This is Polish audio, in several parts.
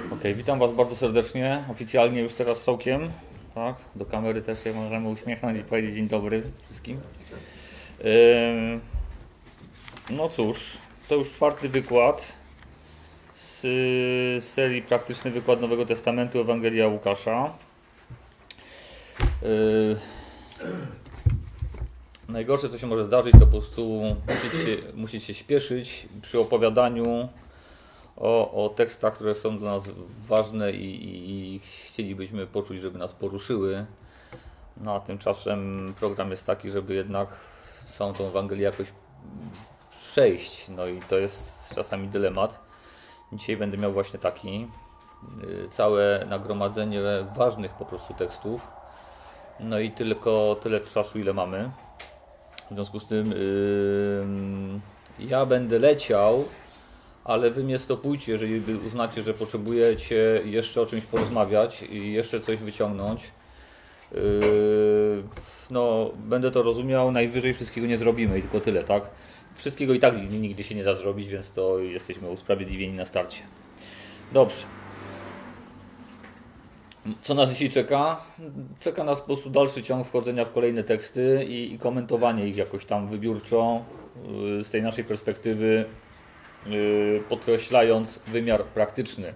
Witam Was bardzo serdecznie, oficjalnie już teraz sokiem, tak? Do kamery też się możemy uśmiechnąć i powiedzieć dzień dobry wszystkim. No cóż, to już czwarty wykład z serii Praktyczny Wykład Nowego Testamentu Ewangelia Łukasza. Najgorsze, co się może zdarzyć, to po prostu musieć się śpieszyć przy opowiadaniu o tekstach, które są dla nas ważne i chcielibyśmy poczuć, żeby nas poruszyły. No a tymczasem program jest taki, żeby jednak całą tą Ewangelię jakoś przejść. No i to jest czasami dylemat. Dzisiaj będę miał właśnie taki całe nagromadzenie ważnych po prostu tekstów. No i tylko tyle czasu, ile mamy. W związku z tym ja będę leciał, ale wy mnie stopujcie, jeżeli uznacie, że potrzebujecie jeszcze o czymś porozmawiać i jeszcze coś wyciągnąć. No, będę to rozumiał, najwyżej wszystkiego nie zrobimy i tylko tyle, tak? Wszystkiego i tak nigdy się nie da zrobić, więc to jesteśmy usprawiedliwieni na starcie. Dobrze. Co nas dzisiaj czeka? Czeka nas po prostu dalszy ciąg wchodzenia w kolejne teksty i komentowanie ich jakoś tam wybiórczo z tej naszej perspektywy, podkreślając wymiar praktyczny.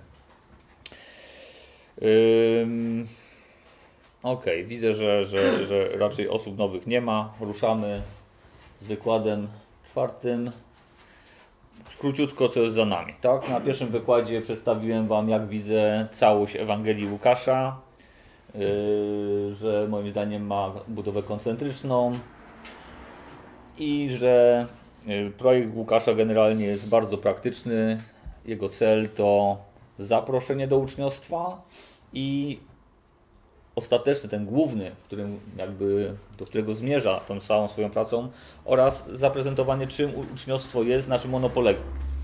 Ok, widzę, że raczej osób nowych nie ma. Ruszamy z wykładem czwartym. Króciutko, co jest za nami. Tak? Na pierwszym wykładzie przedstawiłem Wam, jak widzę całość Ewangelii Łukasza, że moim zdaniem ma budowę koncentryczną i że projekt Łukasza generalnie jest bardzo praktyczny. Jego cel to zaproszenie do uczniostwa i ostateczny, ten główny, do którego zmierza tą całą swoją pracą, oraz zaprezentowanie, czym uczniostwo jest, na czym ono polega.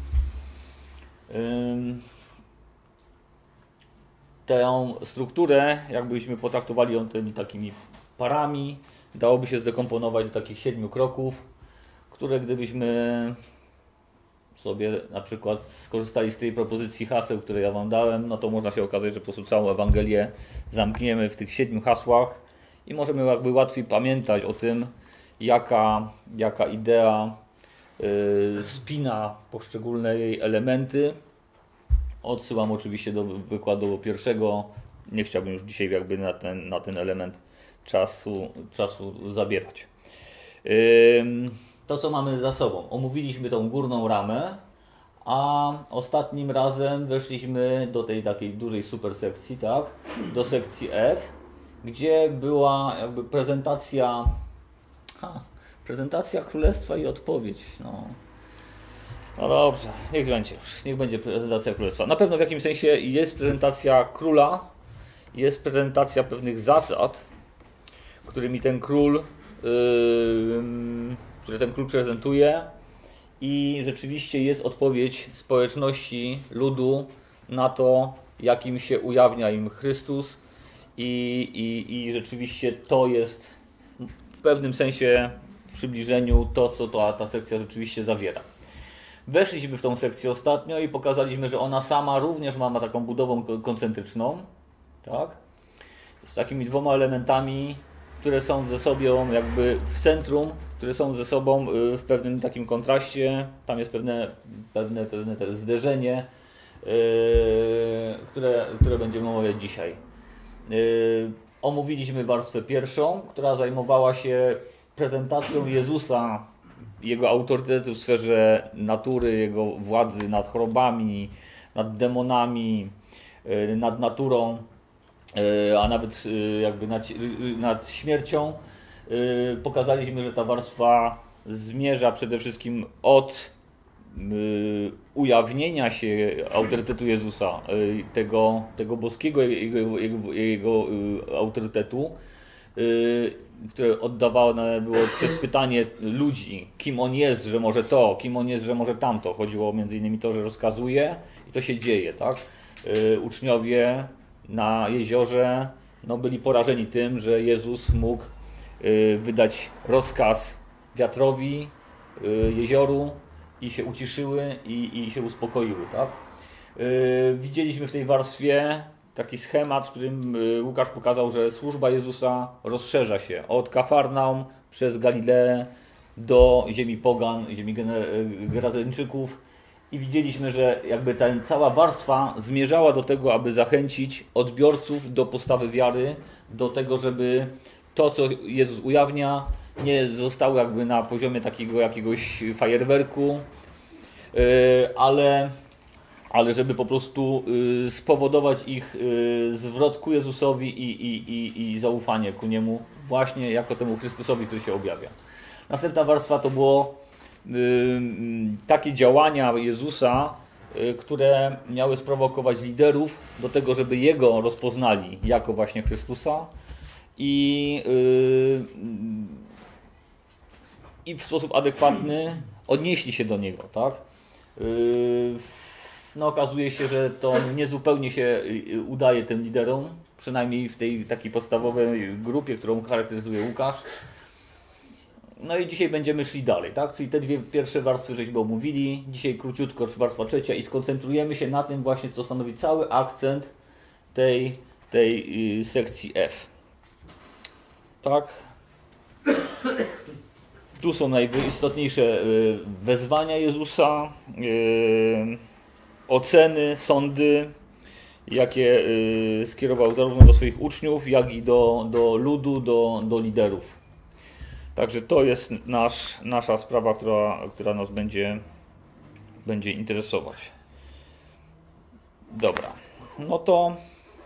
Tę strukturę, jakbyśmy potraktowali ją tymi takimi parami, dałoby się zdekomponować do takich 7 kroków, które gdybyśmy sobie na przykład skorzystali z tej propozycji haseł, które ja Wam dałem, no to można się okazać, że po prostu całą Ewangelię zamkniemy w tych 7 hasłach i możemy jakby łatwiej pamiętać o tym, jaka idea spina poszczególne jej elementy. Odsyłam oczywiście do wykładu pierwszego. Nie chciałbym już dzisiaj jakby na ten element czasu zabierać. To, co mamy za sobą. Omówiliśmy tą górną ramę, a ostatnim razem weszliśmy do tej takiej dużej supersekcji, tak? Do sekcji F, gdzie była jakby prezentacja Królestwa i odpowiedź. No dobrze, niech będzie prezentacja Królestwa. Na pewno w jakimś sensie jest prezentacja Króla, jest prezentacja pewnych zasad, które ten król prezentuje, i rzeczywiście jest odpowiedź społeczności, ludu na to, jakim się ujawnia im Chrystus, i rzeczywiście to jest w pewnym sensie w przybliżeniu to, co ta sekcja rzeczywiście zawiera. Weszliśmy w tą sekcję ostatnio i pokazaliśmy, że ona sama również ma taką budową koncentryczną, tak? Z takimi 2 elementami, które są ze sobą jakby w centrum, które są ze sobą w pewnym takim kontraście. Tam jest pewne zderzenie, które będziemy omawiać dzisiaj. Omówiliśmy warstwę pierwszą, która zajmowała się prezentacją Jezusa, jego autorytetu w sferze natury, jego władzy nad chorobami, nad demonami, nad naturą, a nawet jakby nad śmiercią. Pokazaliśmy, że ta warstwa zmierza przede wszystkim od ujawnienia się autorytetu Jezusa, tego boskiego jego autorytetu, które oddawane było przez pytanie ludzi, kim on jest, że może to, kim on jest, że może tamto. Chodziło między innymi to, że rozkazuje i to się dzieje, tak? Uczniowie na jeziorze byli porażeni tym, że Jezus mógł wydać rozkaz wiatrowi, jezioru, i się uciszyły i się uspokoiły, tak? Widzieliśmy w tej warstwie taki schemat, w którym Łukasz pokazał, że służba Jezusa rozszerza się od Kafarnaum przez Galileę do ziemi pogan, ziemi Gerazeńczyków i widzieliśmy, że jakby ta cała warstwa zmierzała do tego, aby zachęcić odbiorców do postawy wiary, do tego, żeby to, co Jezus ujawnia, nie zostało jakby na poziomie takiego jakiegoś fajerwerku, ale żeby po prostu spowodować ich zwrot ku Jezusowi i zaufanie ku Niemu właśnie jako temu Chrystusowi, który się objawia. Następna warstwa to było takie działania Jezusa, które miały sprowokować liderów do tego, żeby Jego rozpoznali jako właśnie Chrystusa i w sposób adekwatny odnieśli się do Niego, tak? No, okazuje się, że to niezupełnie się udaje tym liderom, przynajmniej w tej takiej podstawowej grupie, którą charakteryzuje Łukasz. No i dzisiaj będziemy szli dalej, tak? Czyli te dwie pierwsze warstwy żeśmy omówili, dzisiaj króciutko warstwa trzecia i skoncentrujemy się na tym właśnie, co stanowi cały akcent tej sekcji F. Tak? Tu są najistotniejsze wezwania Jezusa, oceny, sądy, jakie skierował zarówno do swoich uczniów, jak i do ludu, do liderów. Także to jest nasza sprawa, która nas będzie interesować. Dobra, no to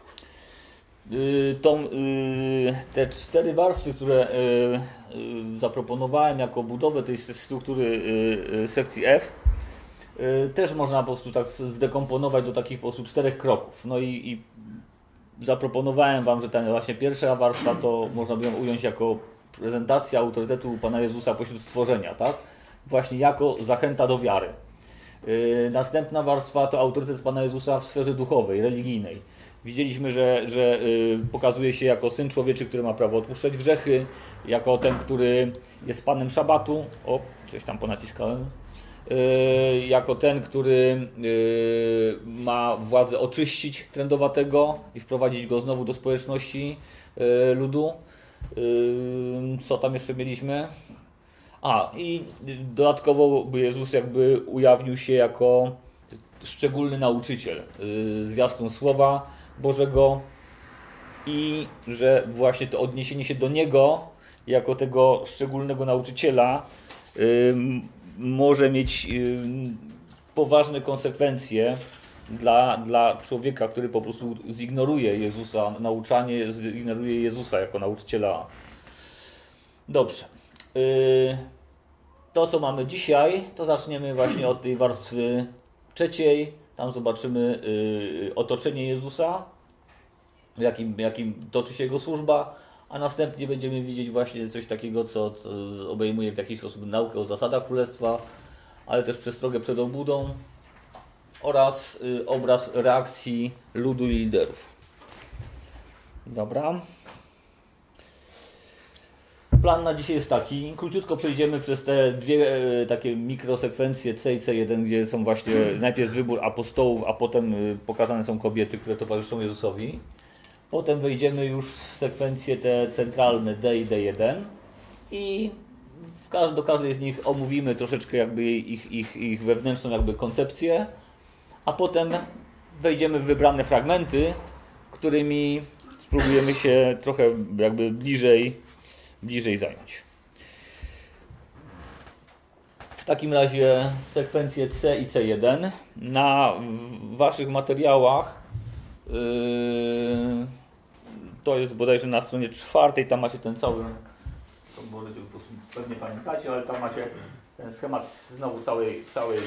te 4 warstwy, które zaproponowałem jako budowę tej struktury sekcji F, też można po prostu tak zdekomponować do takich po prostu 4 kroków. No i zaproponowałem Wam, że ta właśnie pierwsza warstwa to można by ją ująć jako prezentacja autorytetu Pana Jezusa pośród stworzenia, tak? Właśnie jako zachęta do wiary. Następna warstwa to autorytet Pana Jezusa w sferze duchowej, religijnej. Widzieliśmy, że pokazuje się jako Syn Człowieczy, który ma prawo odpuszczać grzechy, jako ten, który jest Panem Szabatu. O, coś tam ponaciskałem. Jako ten, który ma władzę oczyścić trędowatego i wprowadzić go znowu do społeczności ludu. Co tam jeszcze mieliśmy? I dodatkowo Jezus jakby ujawnił się jako szczególny nauczyciel, zwiastun Słowa Bożego i że właśnie to odniesienie się do Niego jako tego szczególnego nauczyciela może mieć poważne konsekwencje dla człowieka, który po prostu zignoruje Jezusa, nauczanie, zignoruje Jezusa jako nauczyciela. Dobrze. To, co mamy dzisiaj, to zaczniemy właśnie od tej warstwy trzeciej. Tam zobaczymy otoczenie Jezusa, jakim toczy się Jego służba, a następnie będziemy widzieć właśnie coś takiego, co obejmuje w jakiś sposób naukę o zasadach Królestwa, ale też przestrogę przed obłudą oraz obraz reakcji ludu i liderów. Dobra. Plan na dzisiaj jest taki. Króciutko przejdziemy przez te dwie takie mikrosekwencje C i C1, gdzie są właśnie najpierw wybór apostołów, a potem pokazane są kobiety, które towarzyszą Jezusowi. Potem wejdziemy już w sekwencje te centralne D i D1 i do każdej z nich omówimy troszeczkę jakby ich wewnętrzną jakby koncepcję, a potem wejdziemy w wybrane fragmenty, którymi spróbujemy się trochę jakby bliżej zająć. W takim razie sekwencje C i C1 na Waszych materiałach to jest bodajże na stronie 4, tam macie ten cały, to możecie po prostu pewnie pamiętacie, ale tam macie ten schemat znowu całej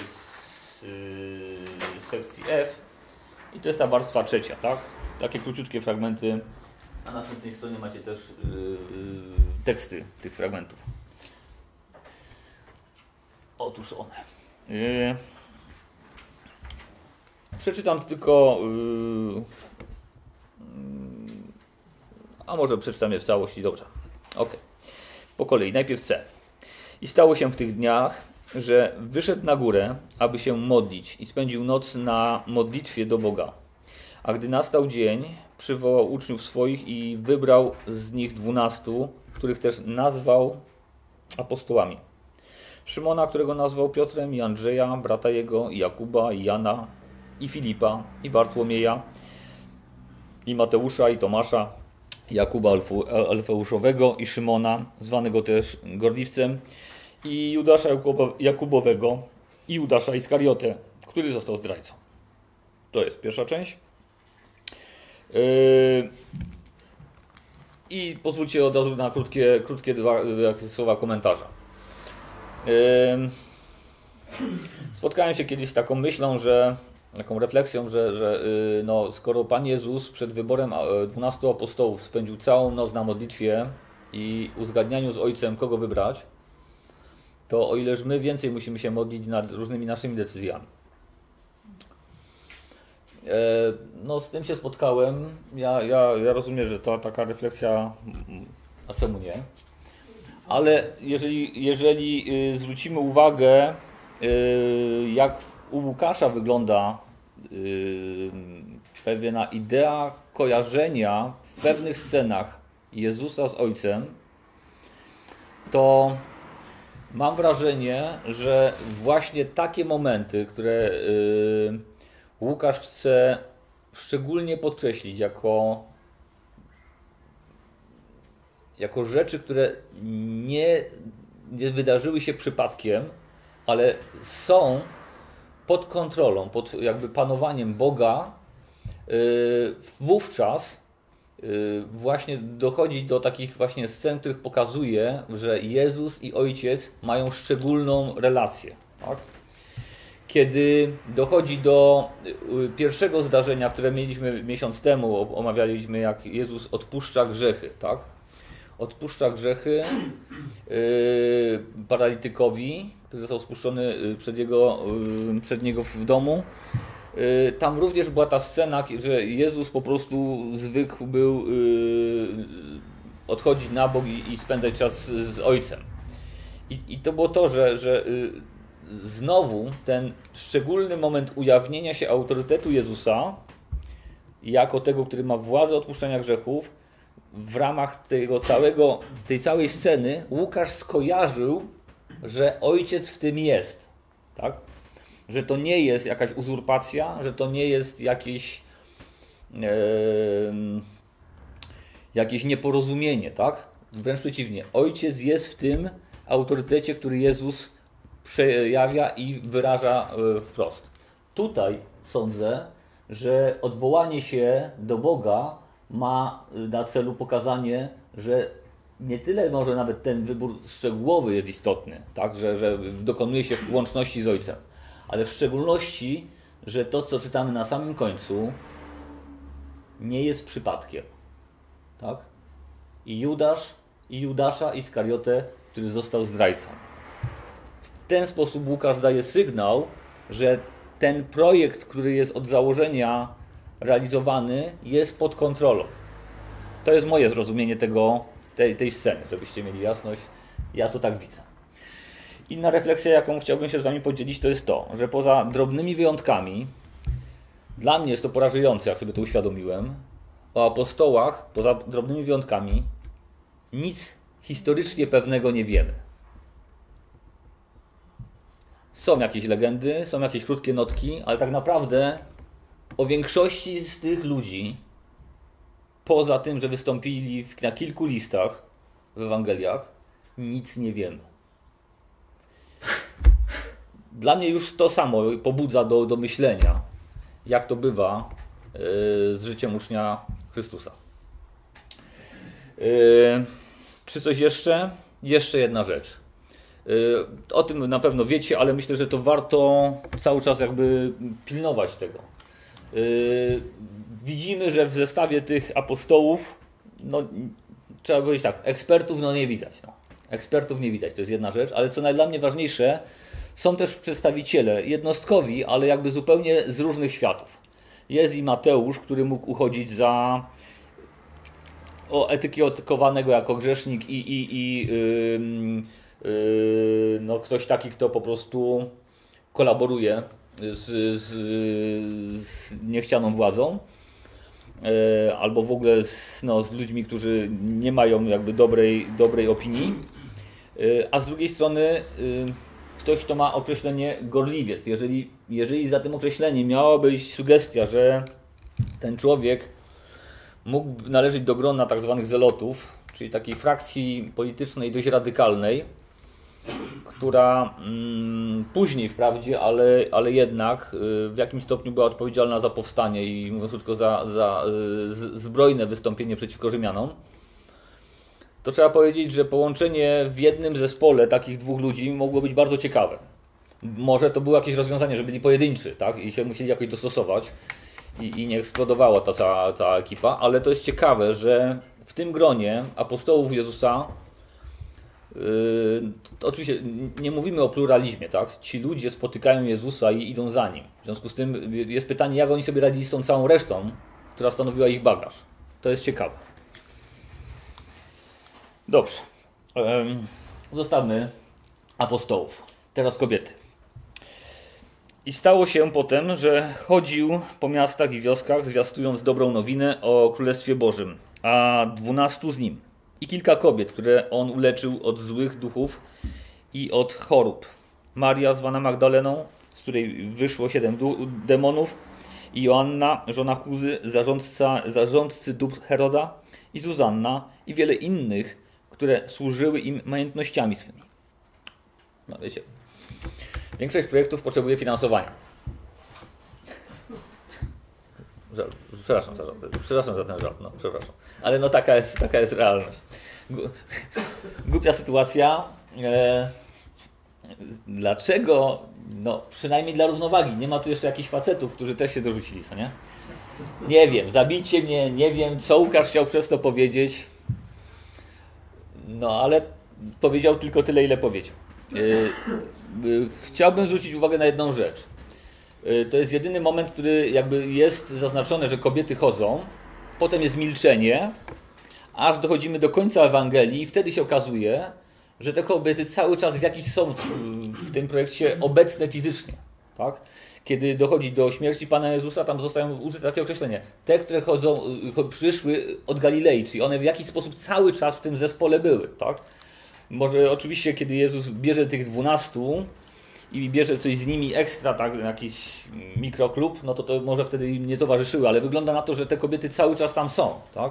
sekcji F i to jest ta warstwa trzecia, tak? Takie króciutkie fragmenty. Na następnej stronie macie też teksty tych fragmentów. Otóż one. Przeczytam tylko, a może przeczytam je w całości, dobrze. Ok. Po kolei, najpierw C. I stało się w tych dniach, że wyszedł na górę, aby się modlić i spędził noc na modlitwie do Boga. A gdy nastał dzień, przywołał uczniów swoich i wybrał z nich 12, których też nazwał apostołami. Szymona, którego nazwał Piotrem, i Andrzeja, brata jego, i Jakuba, i Jana, i Filipa, i Bartłomieja, i Mateusza, i Tomasza, Jakuba Alfeuszowego, i Szymona, zwanego też Gorliwcem, i Judasza Jakubowego, i Judasza Iskariotę, który został zdrajcą. To jest pierwsza część. I pozwólcie od razu na krótkie dwa słowa komentarza. Spotkałem się kiedyś z taką myślą, taką refleksją, że no, skoro Pan Jezus przed wyborem 12 apostołów spędził całą noc na modlitwie i uzgadnianiu z Ojcem, kogo wybrać, to o ileż my więcej musimy się modlić nad różnymi naszymi decyzjami. No, z tym się spotkałem. Ja rozumiem, że to taka refleksja, a czemu nie? Ale jeżeli zwrócimy uwagę, jak u Łukasza wygląda pewna idea kojarzenia w pewnych scenach Jezusa z Ojcem, to mam wrażenie, że właśnie takie momenty, które Łukasz chce szczególnie podkreślić jako rzeczy, które nie wydarzyły się przypadkiem, ale są pod kontrolą, pod jakby panowaniem Boga, wówczas właśnie dochodzi do takich właśnie scen, których pokazuje, że Jezus i Ojciec mają szczególną relację. Tak? Kiedy dochodzi do pierwszego zdarzenia, które mieliśmy miesiąc temu, omawialiśmy, jak Jezus odpuszcza grzechy, tak? Odpuszcza grzechy paralitykowi, który został spuszczony przed niego w domu. Tam również była ta scena, że Jezus po prostu zwykł był odchodzić na bok i spędzać czas z Ojcem. I to było to, że znowu ten szczególny moment ujawnienia się autorytetu Jezusa jako tego, który ma władzę odpuszczania grzechów, w ramach tej całej sceny Łukasz skojarzył, że Ojciec w tym jest. Tak? Że to nie jest jakaś uzurpacja, że to nie jest jakieś nieporozumienie. Tak? Wręcz przeciwnie. Ojciec jest w tym autorytecie, który Jezus przejawia i wyraża wprost. Tutaj sądzę, że odwołanie się do Boga ma na celu pokazanie, że nie tyle może nawet ten wybór szczegółowy jest istotny, tak? że dokonuje się w łączności z Ojcem, ale w szczególności, że to, co czytamy na samym końcu, nie jest przypadkiem. Tak? I Judasza Iskariotę, który został zdrajcą. W ten sposób Łukasz daje sygnał, że ten projekt, który jest od założenia realizowany, jest pod kontrolą. To jest moje zrozumienie tej sceny, żebyście mieli jasność. Ja to tak widzę. Inna refleksja, jaką chciałbym się z Wami podzielić, to jest to, że poza drobnymi wyjątkami, dla mnie jest to porażające, jak sobie to uświadomiłem, o apostołach, poza drobnymi wyjątkami, nic historycznie pewnego nie wiemy. Są jakieś legendy, są jakieś krótkie notki, ale tak naprawdę o większości z tych ludzi, poza tym, że wystąpili na kilku listach w Ewangeliach, nic nie wiemy. Dla mnie już to samo pobudza do myślenia, jak to bywa z życiem ucznia Chrystusa. Czy coś jeszcze? Jeszcze jedna rzecz. O tym na pewno wiecie, ale myślę, że to warto cały czas jakby pilnować tego. Widzimy, że w zestawie tych apostołów, no, trzeba powiedzieć tak, ekspertów nie widać. Ekspertów nie widać, to jest jedna rzecz, ale co dla mnie ważniejsze, są też przedstawiciele jednostkowi, ale jakby zupełnie z różnych światów. Jest i Mateusz, który mógł uchodzić za etykietowanego jako grzesznik i no ktoś taki, kto po prostu kolaboruje z niechcianą władzą, albo w ogóle z ludźmi, którzy nie mają jakby dobrej opinii, a z drugiej strony ktoś, kto ma określenie gorliwiec. Jeżeli za tym określeniem miała być sugestia, że ten człowiek mógł należeć do grona tak zwanych zelotów, czyli takiej frakcji politycznej dość radykalnej, która później wprawdzie, ale jednak w jakimś stopniu była odpowiedzialna za powstanie i mówiąc krótko za zbrojne wystąpienie przeciwko Rzymianom, to trzeba powiedzieć, że połączenie w jednym zespole takich dwóch ludzi mogło być bardzo ciekawe. Może to było jakieś rozwiązanie, że byli pojedynczy, tak? I się musieli jakoś dostosować i nie eksplodowała ta cała ekipa, ale to jest ciekawe, że w tym gronie apostołów Jezusa oczywiście nie mówimy o pluralizmie, tak? Ci ludzie spotykają Jezusa i idą za Nim. W związku z tym jest pytanie, jak oni sobie radzili z tą całą resztą, która stanowiła ich bagaż. To jest ciekawe. Dobrze. Zostawmy apostołów. Teraz kobiety. I stało się potem, że chodził po miastach i wioskach, zwiastując dobrą nowinę o Królestwie Bożym, a 12 z nim. I kilka kobiet, które on uleczył od złych duchów i od chorób. Maria, zwana Magdaleną, z której wyszło 7 demonów, i Joanna, żona Chuzy, zarządcy dóbr Heroda, i Zuzanna, i wiele innych, które służyły im majątnościami swymi. No wiecie, większość projektów potrzebuje finansowania. Przepraszam za ten żart, przepraszam. Ale no taka jest realność. Głupia sytuacja. Dlaczego? No przynajmniej dla równowagi. Nie ma tu jeszcze jakichś facetów, którzy też się dorzucili, co nie? Nie wiem, zabijcie mnie, nie wiem, co Łukasz chciał przez to powiedzieć. No ale powiedział tylko tyle, ile powiedział. Chciałbym zwrócić uwagę na jedną rzecz. To jest jedyny moment, który jakby jest zaznaczony, że kobiety chodzą, potem jest milczenie, aż dochodzimy do końca Ewangelii i wtedy się okazuje, że te kobiety cały czas w jakiś są w tym projekcie obecne fizycznie. Tak? Kiedy dochodzi do śmierci Pana Jezusa, tam zostają użyte takie określenie. Te, które przyszły od Galilei, czyli one w jakiś sposób cały czas w tym zespole były. Tak? Może oczywiście, kiedy Jezus bierze tych 12 i bierze coś z nimi ekstra, tak, jakiś mikroklub, no to może wtedy im nie towarzyszyły, ale wygląda na to, że te kobiety cały czas tam są. Tak?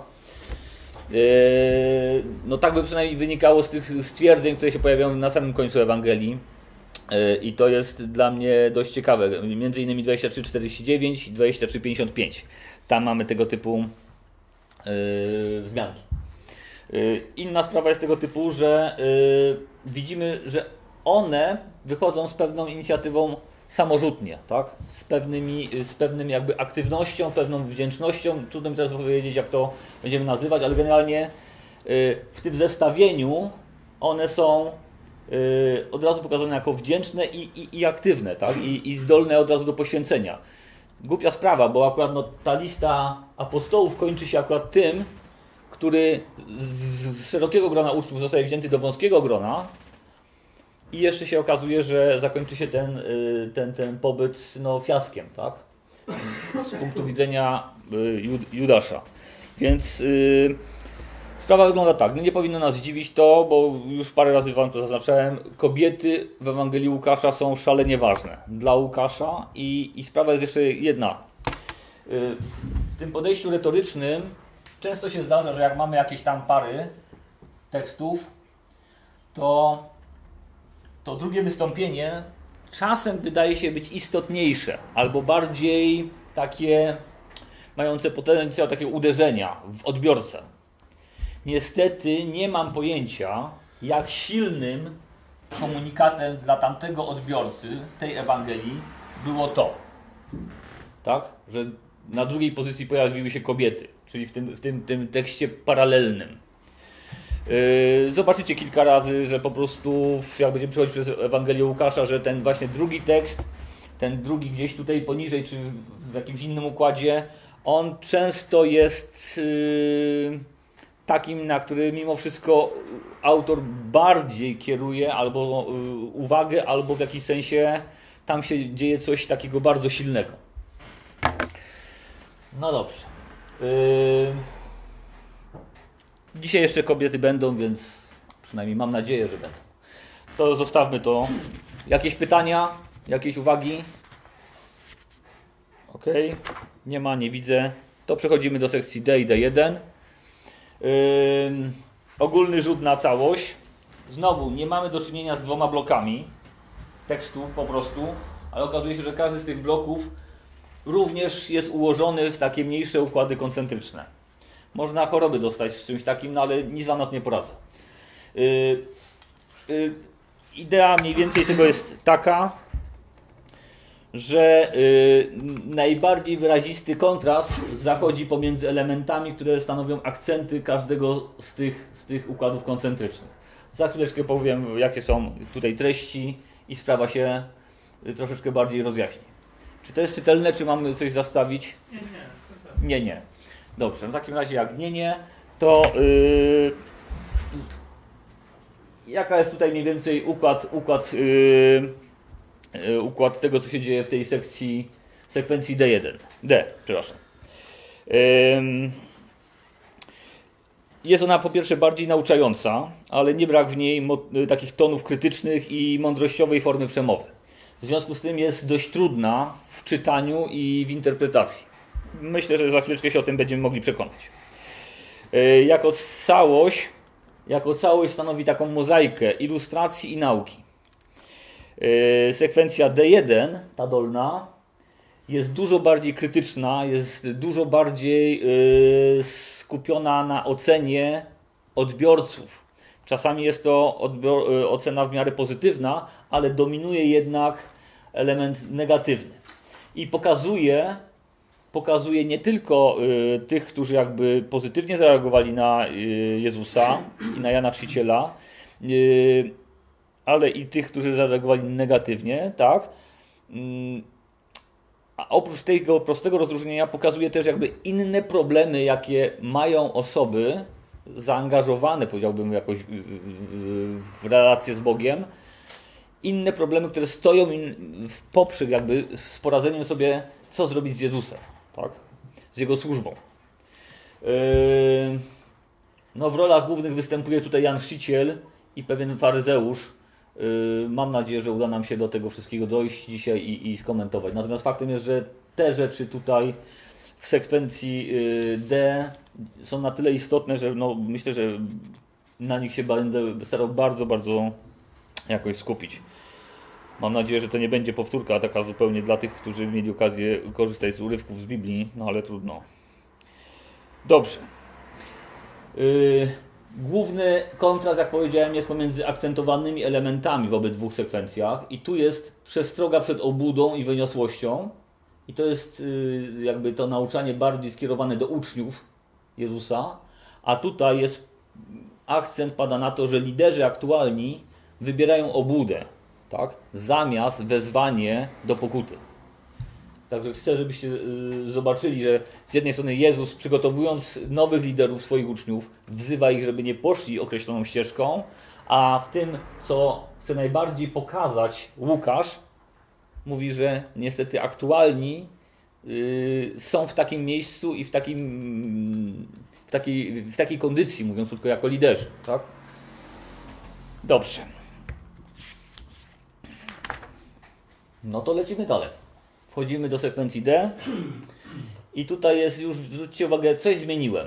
No tak by przynajmniej wynikało z tych stwierdzeń, które się pojawiają na samym końcu Ewangelii. I to jest dla mnie dość ciekawe. Między innymi 23:49 i 23:55. Tam mamy tego typu wzmianki. Inna sprawa jest tego typu, że widzimy, że one wychodzą z pewną inicjatywą samorzutnie, tak? Z pewnym jakby aktywnością, pewną wdzięcznością. Trudno mi teraz powiedzieć, jak to będziemy nazywać, ale generalnie w tym zestawieniu one są od razu pokazane jako wdzięczne i aktywne, tak? I zdolne od razu do poświęcenia. Głupia sprawa, bo akurat ta lista apostołów kończy się akurat tym, który z szerokiego grona uczniów zostaje wzięty do wąskiego grona i jeszcze się okazuje, że zakończy się ten pobyt fiaskiem, tak? Z punktu widzenia Judasza. Więc sprawa wygląda tak, no nie powinno nas dziwić to, bo już parę razy wam to zaznaczałem, kobiety w Ewangelii Łukasza są szalenie ważne dla Łukasza i sprawa jest jeszcze jedna. W tym podejściu retorycznym często się zdarza, że jak mamy jakieś tam pary tekstów, to drugie wystąpienie czasem wydaje się być istotniejsze albo bardziej takie mające potencjał takiego uderzenia w odbiorcę. Niestety nie mam pojęcia, jak silnym komunikatem dla tamtego odbiorcy tej Ewangelii było to. Tak? Że na drugiej pozycji pojawiły się kobiety, czyli w tym tekście paralelnym. Zobaczycie kilka razy, że po prostu jak będziemy przechodzić przez Ewangelię Łukasza, że ten właśnie drugi tekst, ten drugi gdzieś tutaj poniżej, czy w jakimś innym układzie, on często jest takim, na który mimo wszystko autor bardziej kieruje albo uwagę, albo w jakimś sensie tam się dzieje coś takiego bardzo silnego. No dobrze. Dzisiaj jeszcze kobiety będą, więc przynajmniej mam nadzieję, że będą. To zostawmy to. Jakieś pytania? Jakieś uwagi? Ok. Nie ma, nie widzę. To przechodzimy do sekcji D i D1. Ogólny rzut na całość. Znowu nie mamy do czynienia z dwoma blokami tekstu po prostu, ale okazuje się, że każdy z tych bloków również jest ułożony w takie mniejsze układy koncentryczne. Można choroby dostać z czymś takim, no ale nic wam na to nie poradzę. Idea mniej więcej tego jest taka, że najbardziej wyrazisty kontrast zachodzi pomiędzy elementami, które stanowią akcenty każdego z tych układów koncentrycznych. Za chwileczkę powiem, jakie są tutaj treści i sprawa się troszeczkę bardziej rozjaśni. Czy to jest czytelne, czy mamy coś zastawić? Nie, nie. Dobrze, w takim razie jak nie, to jaka jest tutaj mniej więcej układ tego, co się dzieje w tej sekwencji D1. Przepraszam. Jest ona po pierwsze bardziej nauczająca, ale nie brak w niej takich tonów krytycznych i mądrościowej formy przemowy. W związku z tym jest dość trudna w czytaniu i w interpretacji. Myślę, że za chwileczkę się o tym będziemy mogli przekonać. Jako całość stanowi taką mozaikę ilustracji i nauki. Sekwencja D1, ta dolna, jest dużo bardziej krytyczna, jest dużo bardziej skupiona na ocenie odbiorców. Czasami jest to ocena w miarę pozytywna, ale dominuje jednak element negatywny. I pokazuje nie tylko tych, którzy jakby pozytywnie zareagowali na Jezusa i na Jana Chrzciciela, ale i tych, którzy zareagowali negatywnie, tak? A oprócz tego prostego rozróżnienia pokazuje też jakby inne problemy, jakie mają osoby zaangażowane, powiedziałbym, jakoś w relacje z Bogiem. Inne problemy, które stoją im w poprzek jakby z poradzeniem sobie, co zrobić z Jezusem, tak? Z Jego służbą. No, w rolach głównych występuje tutaj Jan Chrzciciel i pewien faryzeusz. Mam nadzieję, że uda nam się do tego wszystkiego dojść dzisiaj i skomentować. Natomiast faktem jest, że te rzeczy tutaj w sekwencji D są na tyle istotne, że no, myślę, że na nich się będę starał bardzo, bardzo jakoś skupić. Mam nadzieję, że to nie będzie powtórka taka zupełnie dla tych, którzy mieli okazję korzystać z urywków z Biblii, no ale trudno. Dobrze. Główny kontrast, jak powiedziałem, jest pomiędzy akcentowanymi elementami w obydwu sekwencjach i tu jest przestroga przed obłudą i wyniosłością i to jest jakby to nauczanie bardziej skierowane do uczniów Jezusa, a tutaj jest akcent pada na to, że liderzy aktualni wybierają obłudę, tak? Zamiast wezwanie do pokuty. Także chcę, żebyście zobaczyli, że z jednej strony Jezus, przygotowując nowych liderów, swoich uczniów, wzywa ich, żeby nie poszli określoną ścieżką, a w tym, co chce najbardziej pokazać Łukasz, mówi, że niestety aktualni są w takim miejscu i w takiej kondycji, mówiąc tylko jako liderzy. Tak? Dobrze. No to lecimy dalej. Wchodzimy do sekwencji D i tutaj jest już, zwróćcie uwagę, coś zmieniłem.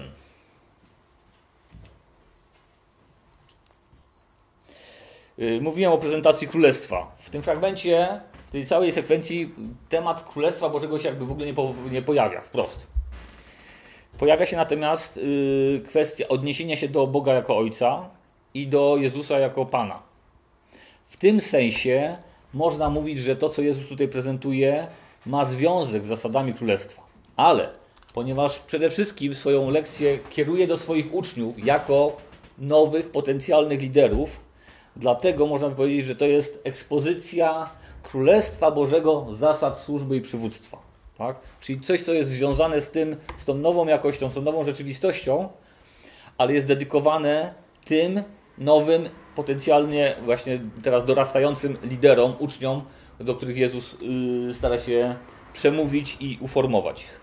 Mówiłem o prezentacji Królestwa. W tym fragmencie, w tej całej sekwencji temat Królestwa Bożego się jakby w ogóle nie pojawia wprost. Pojawia się natomiast kwestia odniesienia się do Boga jako Ojca i do Jezusa jako Pana. W tym sensie można mówić, że to, co Jezus tutaj prezentuje, ma związek z zasadami Królestwa. Ale ponieważ przede wszystkim swoją lekcję kieruje do swoich uczniów jako nowych, potencjalnych liderów, dlatego można by powiedzieć, że to jest ekspozycja Królestwa Bożego, zasad służby i przywództwa. Tak? Czyli coś, co jest związane z tym, z tą nową jakością, z tą nową rzeczywistością, ale jest dedykowane tym nowym, potencjalnie właśnie teraz dorastającym liderom, uczniom, do których Jezus stara się przemówić i uformować ich.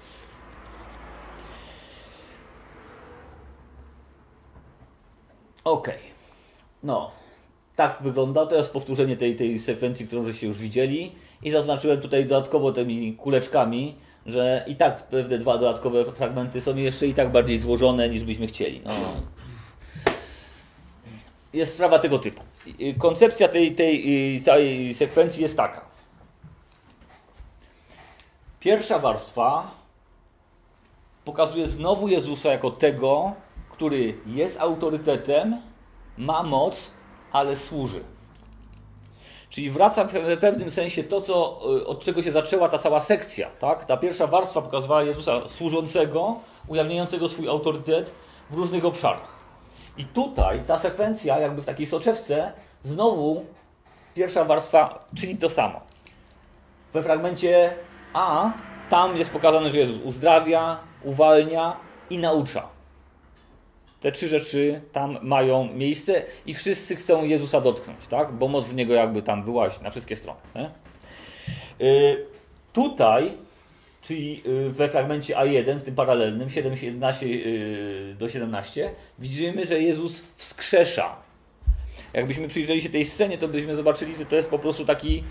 Okej. No, tak wygląda. To jest powtórzenie tej sekwencji, którą żeście już widzieli. I zaznaczyłem tutaj dodatkowo tymi kuleczkami, że i tak pewne dwa dodatkowe fragmenty są jeszcze i tak bardziej złożone, niż byśmy chcieli. No. Jest sprawa tego typu. Koncepcja tej całej sekwencji jest taka. Pierwsza warstwa pokazuje znowu Jezusa jako tego, który jest autorytetem, ma moc, ale służy. Czyli wraca w pewnym sensie to, od czego się zaczęła ta cała sekcja. Tak? Ta pierwsza warstwa pokazywała Jezusa służącego, ujawniającego swój autorytet w różnych obszarach. I tutaj ta sekwencja, jakby w takiej soczewce, znowu pierwsza warstwa czyni to samo. We fragmencie A tam jest pokazane, że Jezus uzdrawia, uwalnia i naucza. Te trzy rzeczy tam mają miejsce i wszyscy chcą Jezusa dotknąć, tak? Bo moc z niego jakby tam wyłazi na wszystkie strony. Tutaj, czyli we fragmencie A1, w tym paralelnym, 7:11 do 17, widzimy, że Jezus wskrzesza. Jakbyśmy przyjrzeli się tej scenie, to byśmy zobaczyli, że to jest po prostu taki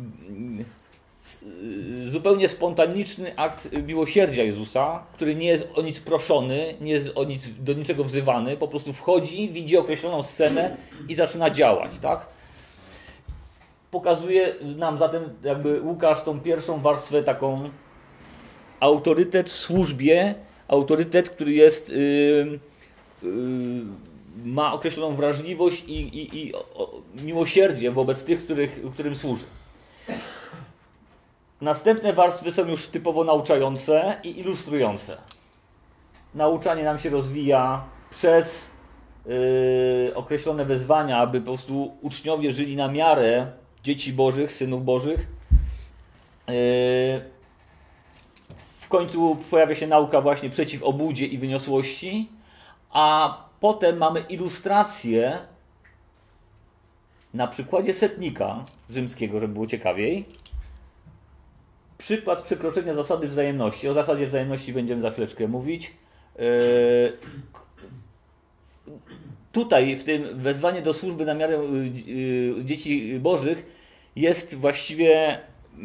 zupełnie spontaniczny akt miłosierdzia Jezusa, który nie jest o nic proszony, nie jest do niczego wzywany, po prostu wchodzi, widzi określoną scenę i zaczyna działać, tak? Pokazuje nam zatem jakby Łukasz tą pierwszą warstwę taką autorytet w służbie, autorytet, który jest ma określoną wrażliwość i miłosierdzie wobec tych, którym służy. Następne warstwy są już typowo nauczające i ilustrujące. Nauczanie nam się rozwija przez określone wezwania, aby po prostu uczniowie żyli na miarę dzieci bożych, synów bożych. W końcu pojawia się nauka właśnie przeciw obłudzie i wyniosłości, a potem mamy ilustrację na przykładzie setnika rzymskiego, żeby było ciekawiej. Przykład przekroczenia zasady wzajemności. O zasadzie wzajemności będziemy za chwileczkę mówić. Tutaj w tym wezwanie do służby na miarę dzieci bożych jest właściwie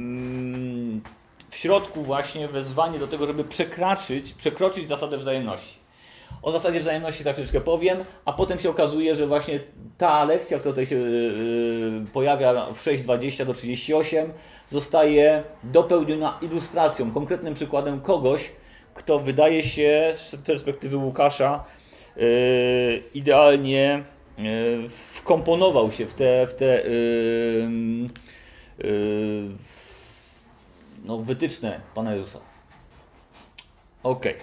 w środku właśnie wezwanie do tego, żeby przekroczyć zasadę wzajemności. O zasadzie wzajemności za chwileczkę powiem, a potem się okazuje, że właśnie ta lekcja, która tutaj się pojawia w 6:20 do 38, zostaje dopełniona ilustracją, konkretnym przykładem kogoś, kto wydaje się z perspektywy Łukasza idealnie wkomponował się w te wytyczne Pana Jezusa. Okej.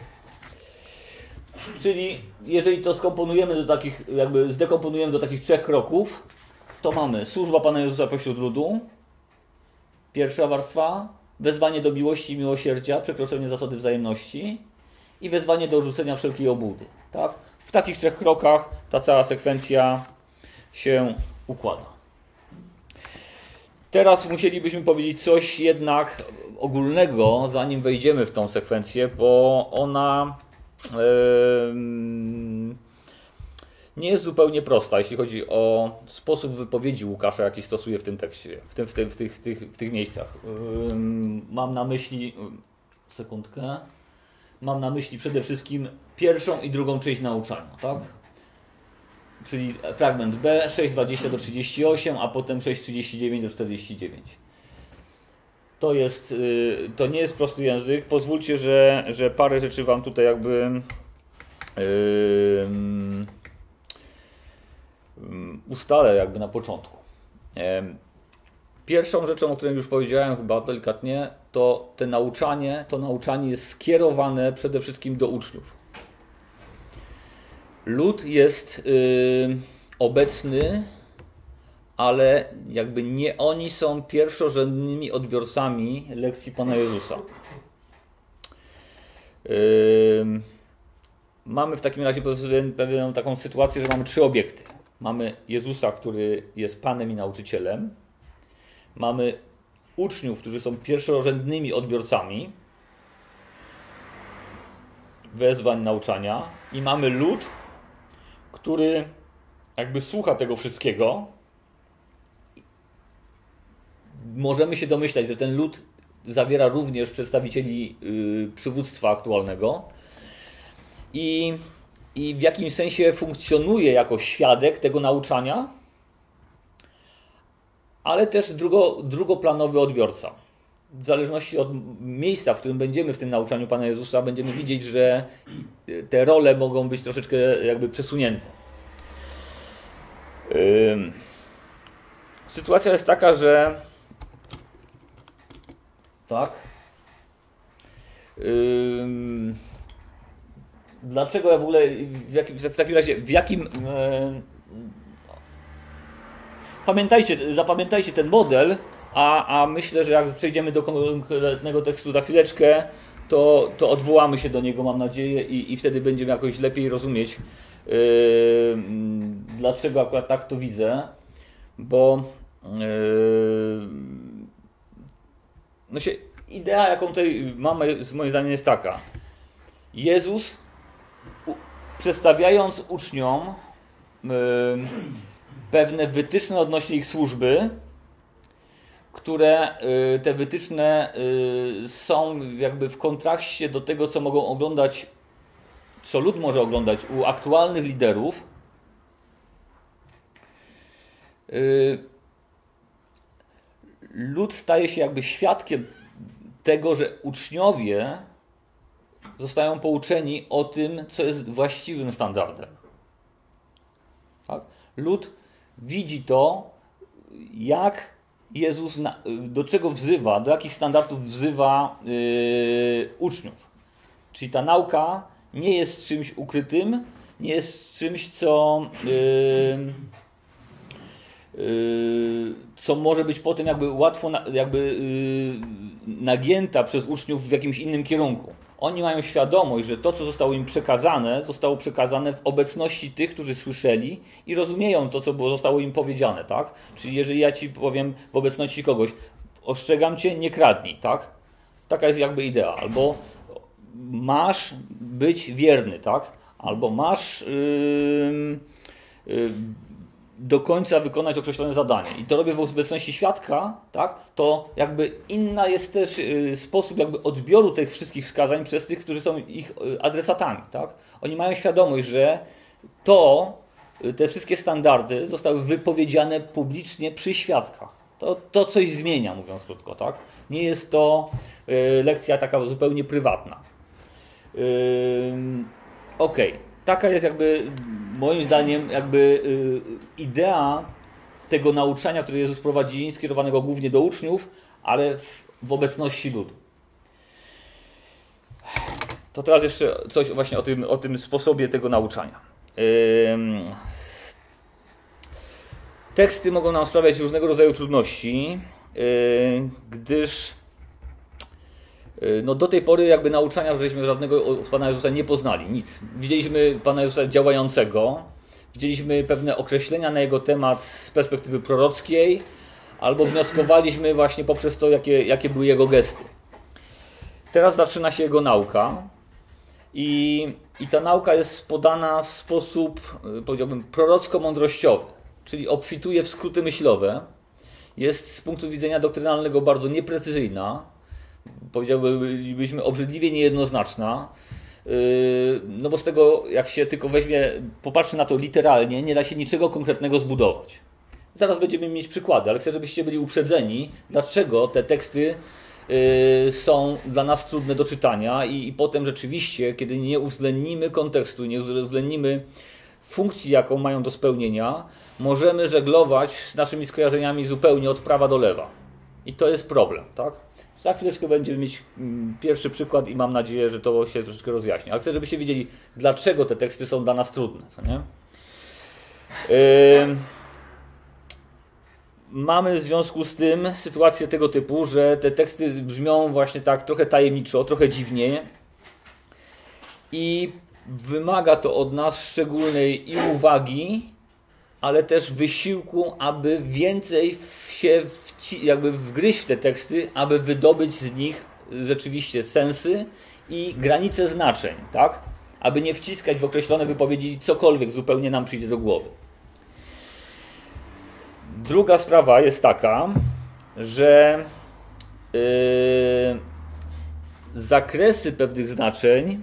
Czyli jeżeli to skomponujemy do takich, jakby zdekomponujemy do takich trzech kroków, to mamy służba Pana Jezusa pośród ludu, pierwsza warstwa, wezwanie do miłości i miłosierdzia, przekroczenie zasady wzajemności i wezwanie do odrzucenia wszelkiej obłudy. Tak? W takich trzech krokach ta cała sekwencja się układa. Teraz musielibyśmy powiedzieć coś jednak ogólnego, zanim wejdziemy w tą sekwencję, bo ona nie jest zupełnie prosta, jeśli chodzi o sposób wypowiedzi Łukasza, jaki stosuje w tym tekście, w tych miejscach. Mam na myśli, mam na myśli przede wszystkim pierwszą i drugą część nauczania, tak? Czyli fragment B, 6:20 do 38, a potem 6:39 do 49. To nie jest prosty język. Pozwólcie, że parę rzeczy wam tutaj jakby ustalę jakby na początku. Pierwszą rzeczą, o której już powiedziałem chyba delikatnie, to nauczanie jest skierowane przede wszystkim do uczniów. Lud jest obecny, ale jakby nie oni są pierwszorzędnymi odbiorcami lekcji Pana Jezusa. mamy w takim razie pewną taką sytuację, że mamy 3 obiekty. Mamy Jezusa, który jest Panem i nauczycielem. Mamy uczniów, którzy są pierwszorzędnymi odbiorcami wezwań nauczania. I mamy lud, który jakby słucha tego wszystkiego. Możemy się domyślać, że ten lud zawiera również przedstawicieli przywództwa aktualnego i w jakimś sensie funkcjonuje jako świadek tego nauczania, ale też drugoplanowy odbiorca. W zależności od miejsca, w którym będziemy w tym nauczaniu Pana Jezusa, będziemy widzieć, że te role mogą być troszeczkę jakby przesunięte. Sytuacja jest taka, że tak. Dlaczego ja w ogóle w takim razie w jakim zapamiętajcie ten model, a myślę, że jak przejdziemy do konkretnego tekstu za chwileczkę, to odwołamy się do niego, mam nadzieję, i wtedy będziemy jakoś lepiej rozumieć, dlaczego akurat tak to widzę, bo idea, jaką tutaj mamy, moim zdaniem, jest taka. Jezus, przedstawiając uczniom pewne wytyczne odnośnie ich służby, które te wytyczne są jakby w kontraście do tego, co mogą oglądać, co lud może oglądać u aktualnych liderów, lud staje się jakby świadkiem tego, że uczniowie zostają pouczeni o tym, co jest właściwym standardem. Tak? Lud widzi to, jak Jezus do czego wzywa, do jakich standardów wzywa uczniów. Czyli ta nauka nie jest czymś ukrytym, nie jest czymś, co może być potem jakby łatwo nagięta przez uczniów w jakimś innym kierunku. Oni mają świadomość, że to, co zostało im przekazane, zostało przekazane w obecności tych, którzy słyszeli i rozumieją to, co zostało im powiedziane, tak? Czyli jeżeli ja ci powiem w obecności kogoś, ostrzegam cię, nie kradnij, tak? Taka jest jakby idea. Albo masz być wierny, tak? Albo masz do końca wykonać określone zadanie. I to robię w obecności świadka, tak? To jakby inna jest też sposób jakby odbioru tych wszystkich wskazań przez tych, którzy są ich adresatami, tak? Oni mają świadomość, że te wszystkie standardy zostały wypowiedziane publicznie przy świadkach. To coś zmienia, mówiąc krótko, tak? Nie jest to lekcja taka zupełnie prywatna. Okej. Taka jest jakby, moim zdaniem, jakby idea tego nauczania, które Jezus prowadzi, skierowanego głównie do uczniów, ale w obecności ludu. To teraz jeszcze coś właśnie o tym sposobie tego nauczania. Teksty mogą nam sprawiać różnego rodzaju trudności, gdyż do tej pory jakby nauczania, żeśmy żadnego od Pana Jezusa nie poznali, nic. Widzieliśmy Pana Jezusa działającego, widzieliśmy pewne określenia na Jego temat z perspektywy prorockiej, albo wnioskowaliśmy właśnie poprzez to, jakie były Jego gesty. Teraz zaczyna się Jego nauka i ta nauka jest podana w sposób, powiedziałbym, prorocko-mądrościowy, czyli obfituje w skróty myślowe, jest z punktu widzenia doktrynalnego bardzo nieprecyzyjna, powiedziałbyśmy obrzydliwie niejednoznaczna, no bo z tego, jak się tylko popatrzy na to literalnie, nie da się niczego konkretnego zbudować. Zaraz będziemy mieć przykłady, ale chcę, żebyście byli uprzedzeni, dlaczego te teksty są dla nas trudne do czytania i potem rzeczywiście, kiedy nie uwzględnimy kontekstu, nie uwzględnimy funkcji, jaką mają do spełnienia, możemy żeglować z naszymi skojarzeniami zupełnie od prawa do lewa. I to jest problem, tak? Za chwileczkę będziemy mieć pierwszy przykład i mam nadzieję, że to się troszeczkę rozjaśni. Ale chcę, żebyście wiedzieli, dlaczego te teksty są dla nas trudne. Co nie? Mamy w związku z tym sytuację tego typu, że te teksty brzmią właśnie tak trochę tajemniczo, trochę dziwnie i wymaga to od nas szczególnej i uwagi, ale też wysiłku, aby więcej się jakby wgryźć w te teksty, aby wydobyć z nich rzeczywiście sensy i granice znaczeń, tak? Aby nie wciskać w określone wypowiedzi cokolwiek zupełnie nam przyjdzie do głowy. Druga sprawa jest taka, że zakresy pewnych znaczeń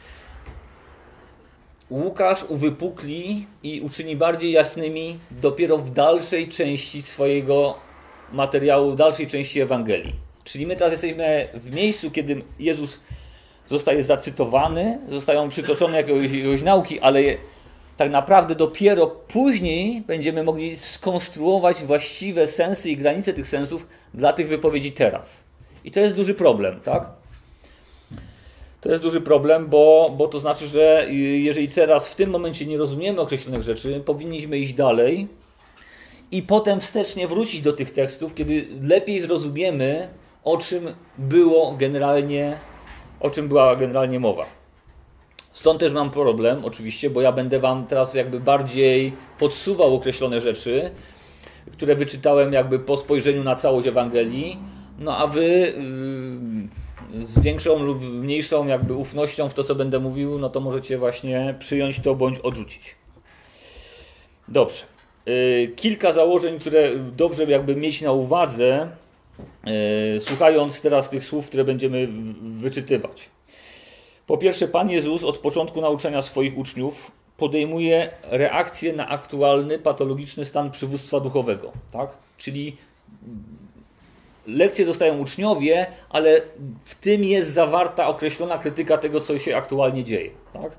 Łukasz uwypukli i uczyni bardziej jasnymi dopiero w dalszej części swojego materiału, w dalszej części Ewangelii. Czyli my teraz jesteśmy w miejscu, kiedy Jezus zostaje zacytowany, zostają przytoczone jakiegoś nauki, ale tak naprawdę dopiero później będziemy mogli skonstruować właściwe sensy i granice tych sensów dla tych wypowiedzi teraz. I to jest duży problem, tak? To jest duży problem, bo to znaczy, że jeżeli teraz w tym momencie nie rozumiemy określonych rzeczy, powinniśmy iść dalej i potem wstecznie wrócić do tych tekstów, kiedy lepiej zrozumiemy, o czym była generalnie mowa. Stąd też mam problem, oczywiście, bo ja będę wam teraz jakby bardziej podsuwał określone rzeczy, które wyczytałem jakby po spojrzeniu na całość Ewangelii, no a wy z większą lub mniejszą jakby ufnością w to, co będę mówił, no to możecie właśnie przyjąć to bądź odrzucić. Dobrze. Kilka założeń, które dobrze jakby mieć na uwadze, słuchając teraz tych słów, które będziemy wyczytywać. Po pierwsze, Pan Jezus od początku nauczania swoich uczniów podejmuje reakcję na aktualny, patologiczny stan przywództwa duchowego. Tak? Czyli lekcje dostają uczniowie, ale w tym jest zawarta określona krytyka tego, co się aktualnie dzieje. Tak?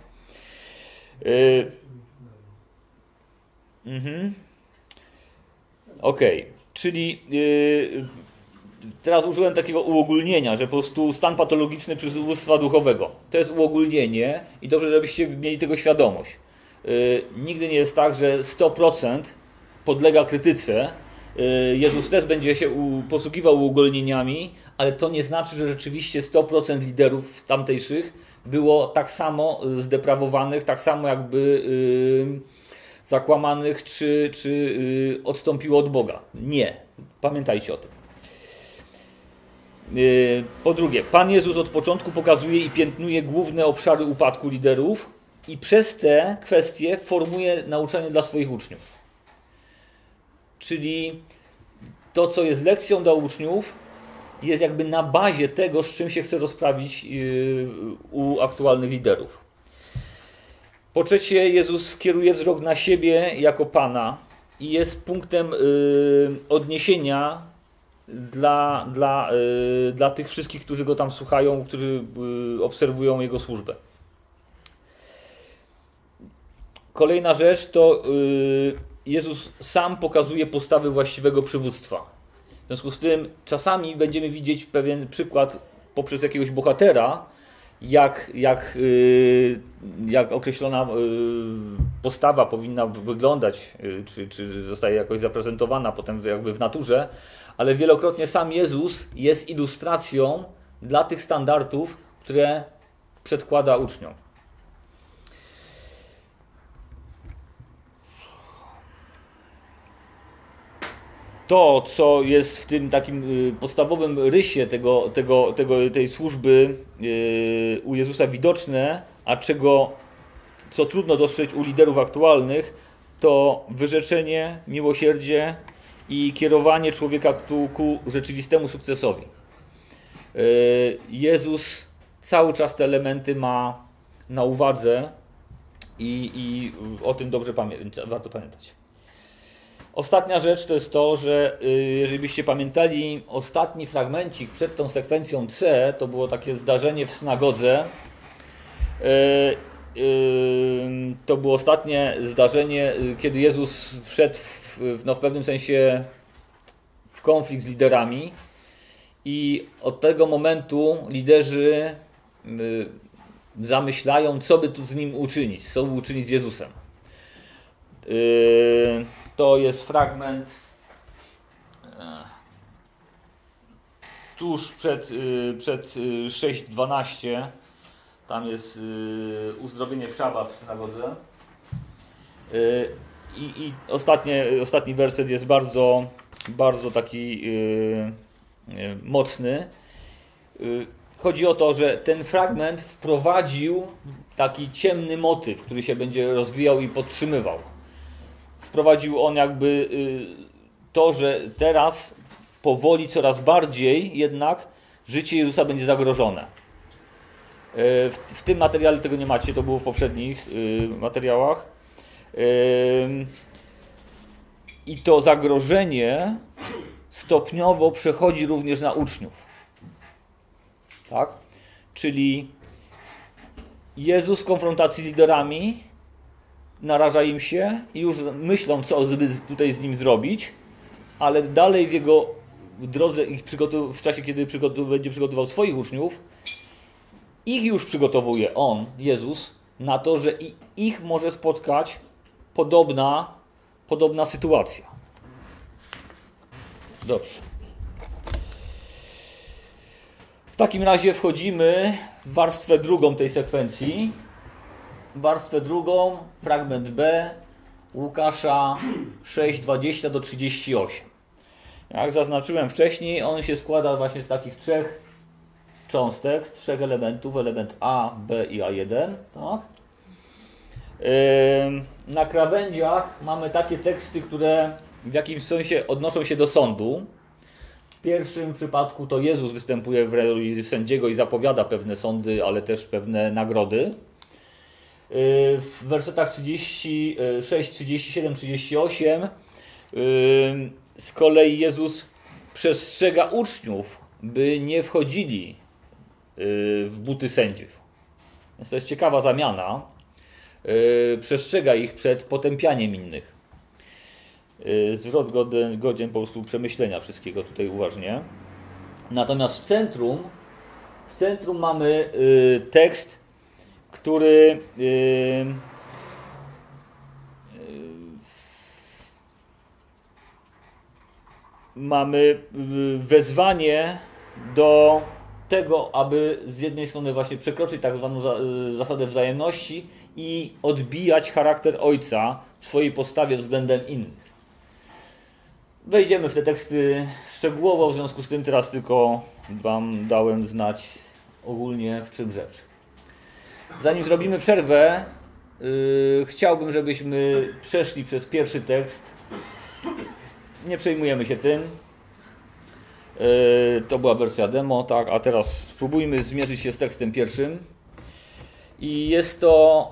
Okej. Czyli teraz użyłem takiego uogólnienia, że po prostu stan patologiczny przywództwa duchowego. To jest uogólnienie i dobrze, żebyście mieli tego świadomość. Nigdy nie jest tak, że 100% podlega krytyce. Jezus też będzie się posługiwał uogólnieniami, ale to nie znaczy, że rzeczywiście 100% liderów tamtejszych było tak samo zdeprawowanych, tak samo jakby zakłamanych, czy odstąpiło od Boga. Nie. Pamiętajcie o tym. Po drugie, Pan Jezus od początku pokazuje i piętnuje główne obszary upadku liderów i przez te kwestie formuje nauczanie dla swoich uczniów. Czyli to, co jest lekcją dla uczniów, jest jakby na bazie tego, z czym się chce rozprawić u aktualnych liderów. Po trzecie, Jezus kieruje wzrok na siebie jako Pana i jest punktem odniesienia dla tych wszystkich, którzy Go tam słuchają, którzy obserwują Jego służbę. Kolejna rzecz to Jezus sam pokazuje postawy właściwego przywództwa. W związku z tym czasami będziemy widzieć pewien przykład poprzez jakiegoś bohatera, jak określona postawa powinna wyglądać, czy zostaje jakoś zaprezentowana potem jakby w naturze, ale wielokrotnie sam Jezus jest ilustracją dla tych standardów, które przedkłada uczniom. To, co jest w tym takim podstawowym rysie tej służby u Jezusa widoczne, a co trudno dostrzec u liderów aktualnych, to wyrzeczenie, miłosierdzie i kierowanie człowieka ku rzeczywistemu sukcesowi. Jezus cały czas te elementy ma na uwadze i o tym dobrze warto pamiętać. Ostatnia rzecz to jest to, że jeżeli byście pamiętali ostatni fragmencik przed tą sekwencją C, to było takie zdarzenie w synagodze. To było ostatnie zdarzenie, kiedy Jezus wszedł w pewnym sensie w konflikt z liderami i od tego momentu liderzy zamyślają, co by tu z nim uczynić, co by uczynić z Jezusem. To jest fragment tuż przed 6:12. Tam jest uzdrowienie w szabat w synagodze. I ostatni werset jest bardzo, bardzo taki mocny. Chodzi o to, że ten fragment wprowadził taki ciemny motyw, który się będzie rozwijał i podtrzymywał. Wprowadził on jakby to, że teraz powoli coraz bardziej jednak życie Jezusa będzie zagrożone. W tym materiale tego nie macie, to było w poprzednich materiałach. I to zagrożenie stopniowo przechodzi również na uczniów. Tak? Czyli Jezus w konfrontacji z liderami naraża im się i już myślą, co tutaj z nim zrobić, ale dalej w jego drodze, w czasie, kiedy będzie przygotowywał swoich uczniów, ich już przygotowuje on, Jezus, na to, że i ich może spotkać podobna sytuacja. Dobrze. W takim razie wchodzimy w warstwę drugą tej sekwencji. Warstwę drugą, fragment B, Łukasza 6:20-38. Jak zaznaczyłem wcześniej, on się składa właśnie z takich trzech cząstek, trzech elementów, element A, B i A1. Tak? Na krawędziach mamy takie teksty, które w jakimś sensie odnoszą się do sądu. W pierwszym przypadku to Jezus występuje w roli sędziego i zapowiada pewne sądy, ale też pewne nagrody. W wersetach 36, 37, 38 z kolei Jezus przestrzega uczniów, by nie wchodzili w buty sędziów. Więc to jest ciekawa zamiana. Przestrzega ich przed potępianiem innych. Zwrot godzien po prostu przemyślenia wszystkiego tutaj uważnie. Natomiast w centrum mamy tekst, który mamy wezwanie do tego, aby z jednej strony właśnie przekroczyć tak zwaną zasadę wzajemności i odbijać charakter Ojca w swojej postawie względem innych. Wejdziemy w te teksty szczegółowo, w związku z tym teraz tylko Wam dałem znać ogólnie, w czym rzecz. Zanim zrobimy przerwę, chciałbym, żebyśmy przeszli przez pierwszy tekst. Nie przejmujemy się tym. To była wersja demo, tak, a teraz spróbujmy zmierzyć się z tekstem pierwszym. I jest to,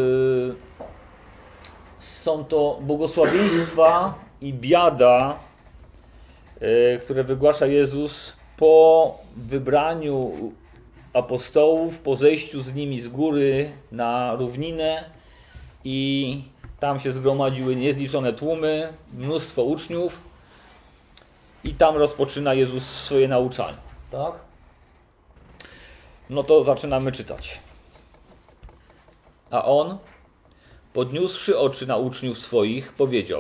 są to błogosławieństwa i biada, które wygłasza Jezus po wybraniu apostołów, po zejściu z nimi z góry na równinę i tam się zgromadziły niezliczone tłumy, mnóstwo uczniów i tam rozpoczyna Jezus swoje nauczanie. Tak? No to zaczynamy czytać. A on, podniósłszy oczy na uczniów swoich, powiedział: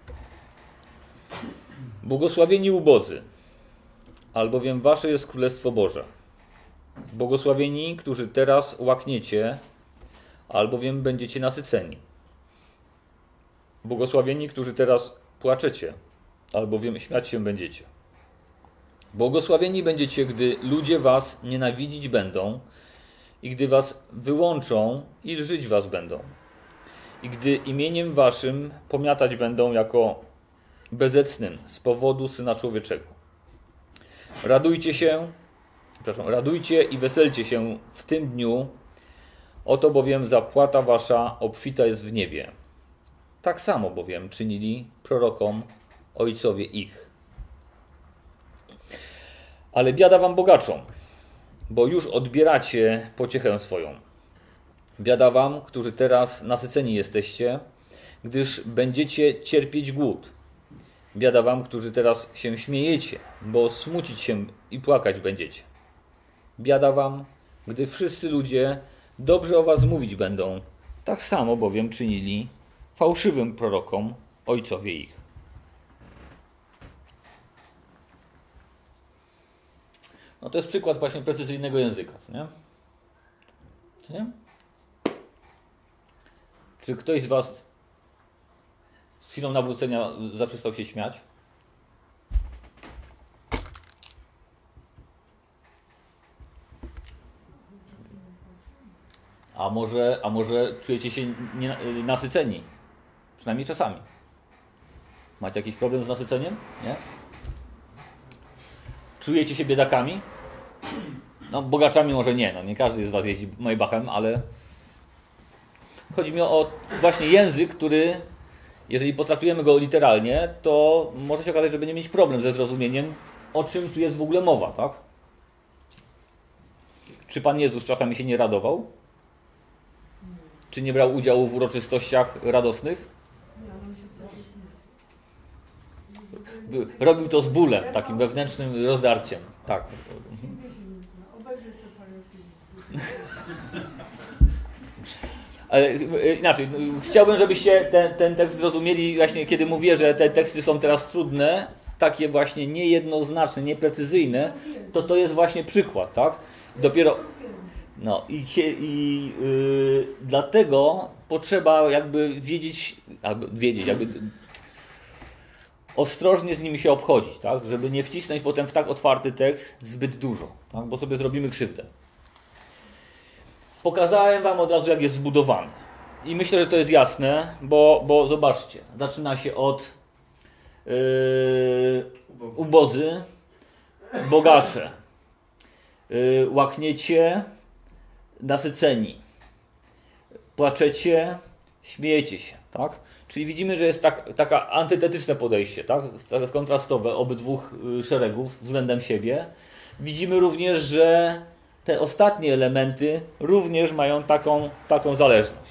błogosławieni ubodzy, albowiem wasze jest Królestwo Boże. Błogosławieni, którzy teraz łakniecie, albowiem będziecie nasyceni. Błogosławieni, którzy teraz płaczecie, albowiem śmiać się będziecie. Błogosławieni będziecie, gdy ludzie was nienawidzić będą i gdy was wyłączą i lżyć was będą. I gdy imieniem waszym pomiatać będą jako bezecnym z powodu Syna Człowieczego. Radujcie i weselcie się w tym dniu, oto bowiem zapłata wasza obfita jest w niebie. Tak samo bowiem czynili prorokom ojcowie ich. Ale biada wam bogaczom, bo już odbieracie pociechę swoją. Biada wam, którzy teraz nasyceni jesteście, gdyż będziecie cierpieć głód. Biada wam, którzy teraz się śmiejecie, bo smucić się i płakać będziecie. Biada wam, gdy wszyscy ludzie dobrze o was mówić będą, tak samo bowiem czynili fałszywym prorokom ojcowie ich. No to jest przykład właśnie precyzyjnego języka, co nie? Co nie? Czy ktoś z was z chwilą nawrócenia zaprzestał się śmiać? A może czujecie się nasyceni? Przynajmniej czasami. Macie jakiś problem z nasyceniem? Nie? Czujecie się biedakami? No bogaczami może nie, no nie każdy z was jeździ Maybachem, ale chodzi mi o właśnie język, który, jeżeli potraktujemy go literalnie, to może się okazać, że będziemy mieć problem ze zrozumieniem, o czym tu jest w ogóle mowa, tak? Czy Pan Jezus czasami się nie radował? Czy nie brał udziału w uroczystościach radosnych? Robił to z bólem, takim wewnętrznym rozdarciem. Tak. Ale inaczej, chciałbym, żebyście ten tekst zrozumieli właśnie, kiedy mówię, że te teksty są teraz trudne, takie właśnie niejednoznaczne, nieprecyzyjne, to jest właśnie przykład, tak? Dopiero... No i dlatego potrzeba jakby wiedzieć, jakby ostrożnie z nimi się obchodzić, tak? Żeby nie wcisnąć potem w tak otwarty tekst zbyt dużo, tak? Bo sobie zrobimy krzywdę. Pokazałem wam od razu, jak jest zbudowany. I myślę, że to jest jasne, bo zobaczcie, zaczyna się od ubodzy, bogacze, łakniecie, nasyceni, płaczecie, śmiejecie się, tak? Czyli widzimy, że jest taka antytetyczne podejście, tak? Kontrastowe obydwu szeregów względem siebie. Widzimy również, że te ostatnie elementy również mają taką zależność.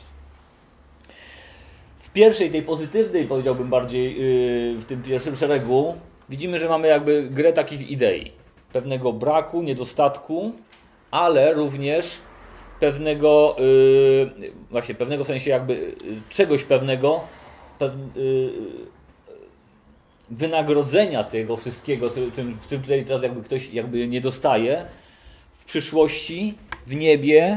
W pierwszej, tej pozytywnej, powiedziałbym bardziej, w tym pierwszym szeregu, widzimy, że mamy jakby grę takich idei. Pewnego braku, niedostatku, ale również pewnego, właśnie pewnego w sensie jakby czegoś pewnego, wynagrodzenia tego wszystkiego, w czym tutaj teraz jakby ktoś jakby nie dostaje, w przyszłości, w niebie.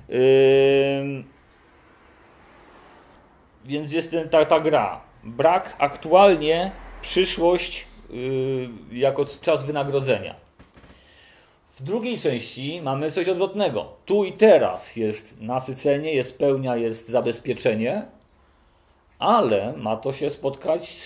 Więc jest ta gra. Brak, aktualnie, przyszłość jako czas wynagrodzenia. W drugiej części mamy coś odwrotnego. Tu i teraz jest nasycenie, jest pełnia, jest zabezpieczenie, ale ma to się spotkać z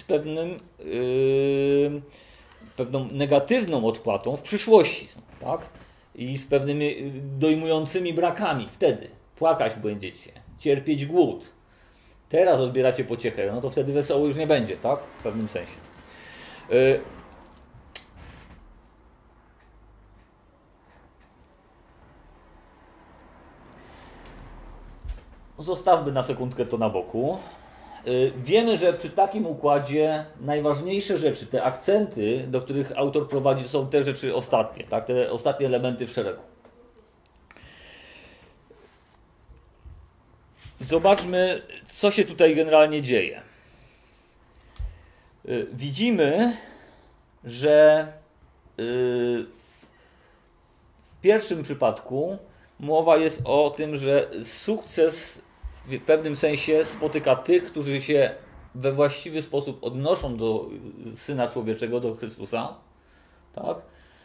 pewną negatywną odpłatą w przyszłości, tak? I z pewnymi dojmującymi brakami wtedy. Płakać będziecie, cierpieć głód. Teraz odbieracie pociechę, no to wtedy wesoło już nie będzie, tak? W pewnym sensie. Zostawmy na sekundkę to na boku. Wiemy, że przy takim układzie najważniejsze rzeczy, te akcenty, do których autor prowadzi, to są te rzeczy ostatnie, tak? Te ostatnie elementy w szeregu. Zobaczmy, co się tutaj generalnie dzieje. Widzimy, że w pierwszym przypadku mowa jest o tym, że sukces w pewnym sensie spotyka tych, którzy się we właściwy sposób odnoszą do Syna Człowieczego, do Chrystusa, tak?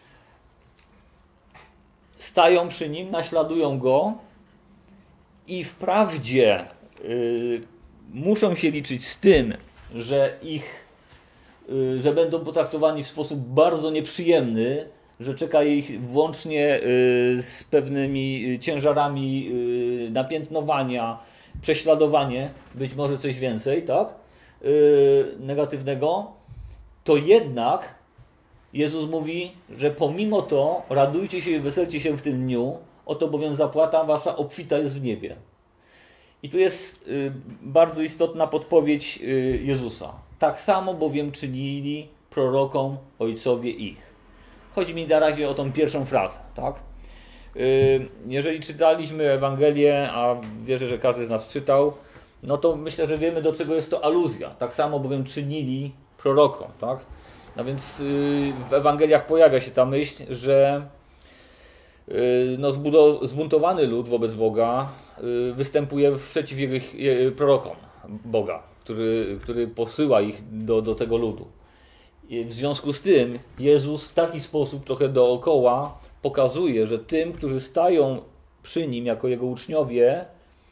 Stają przy Nim, naśladują Go i wprawdzie muszą się liczyć z tym, że że będą potraktowani w sposób bardzo nieprzyjemny, że czeka ich włącznie z pewnymi ciężarami napiętnowania, prześladowanie, być może coś więcej, tak? Negatywnego, to jednak Jezus mówi, że pomimo to radujcie się i weselcie się w tym dniu, oto bowiem zapłata wasza obfita jest w niebie. I tu jest bardzo istotna podpowiedź Jezusa. Tak samo bowiem czynili prorokom ojcowie ich. Chodzi mi na razie o tą pierwszą frazę, tak? Jeżeli czytaliśmy Ewangelię, a wierzę, że każdy z nas czytał, no to myślę, że wiemy, do czego jest to aluzja. Tak samo bowiem czynili prorokom, tak? No więc w Ewangeliach pojawia się ta myśl, że no, zbuntowany lud wobec Boga występuje przeciw jego prorokom Boga, który posyła ich do tego ludu. I w związku z tym Jezus w taki sposób trochę dookoła pokazuje, że tym, którzy stają przy Nim jako Jego uczniowie,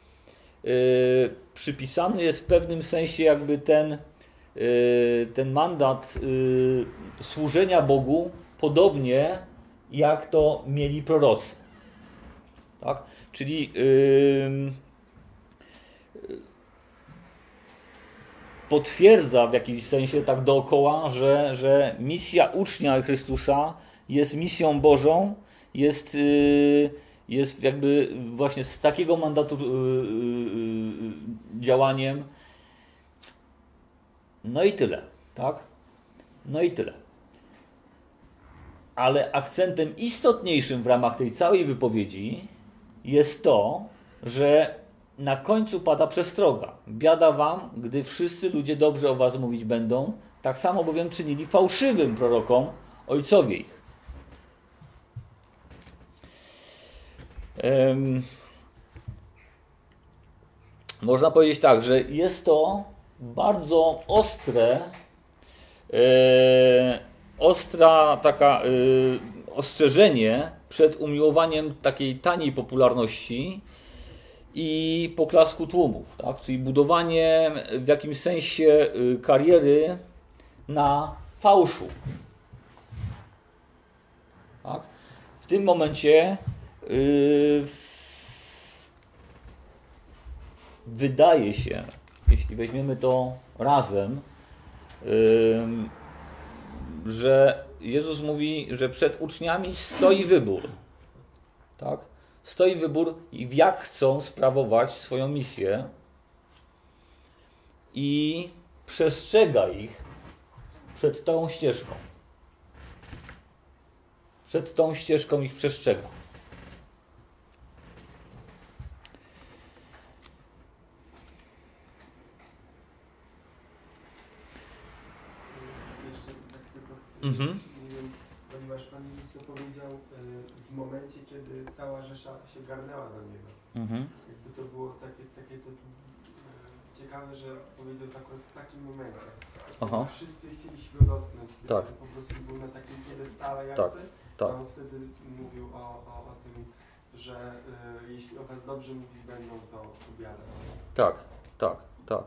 przypisany jest w pewnym sensie jakby ten mandat służenia Bogu, podobnie jak to mieli prorocy. Tak? Czyli potwierdza w jakimś sensie tak dookoła, że misja ucznia Chrystusa jest misją Bożą, jest jakby właśnie z takiego mandatu działaniem. No i tyle, tak? No i tyle. Ale akcentem istotniejszym w ramach tej całej wypowiedzi jest to, że na końcu pada przestroga. Biada wam, gdy wszyscy ludzie dobrze o was mówić będą, tak samo bowiem czynili fałszywym prorokom ojcowie ich. Można powiedzieć tak, że jest to bardzo ostrzeżenie przed umiłowaniem takiej taniej popularności i poklasku tłumów, tak? Czyli budowanie w jakimś sensie kariery na fałszu. Tak? W tym momencie wydaje się, jeśli weźmiemy to razem, że Jezus mówi, że przed uczniami stoi wybór. Tak? Stoi wybór, jak chcą sprawować swoją misję i przestrzega ich przed tą ścieżką. Przed tą ścieżką ich przestrzega. Ponieważ Pan Jezus to powiedział w momencie, kiedy cała Rzesza się garnęła do Niego. Jakby to było takie ciekawe, że powiedział tak w takim momencie. Wszyscy chcieli się Go dotknąć. Tak. Po prostu był na takim piedestale jakby. Tak. On wtedy mówił o tym, że jeśli o Was dobrze mówić będą, to biada. Tak.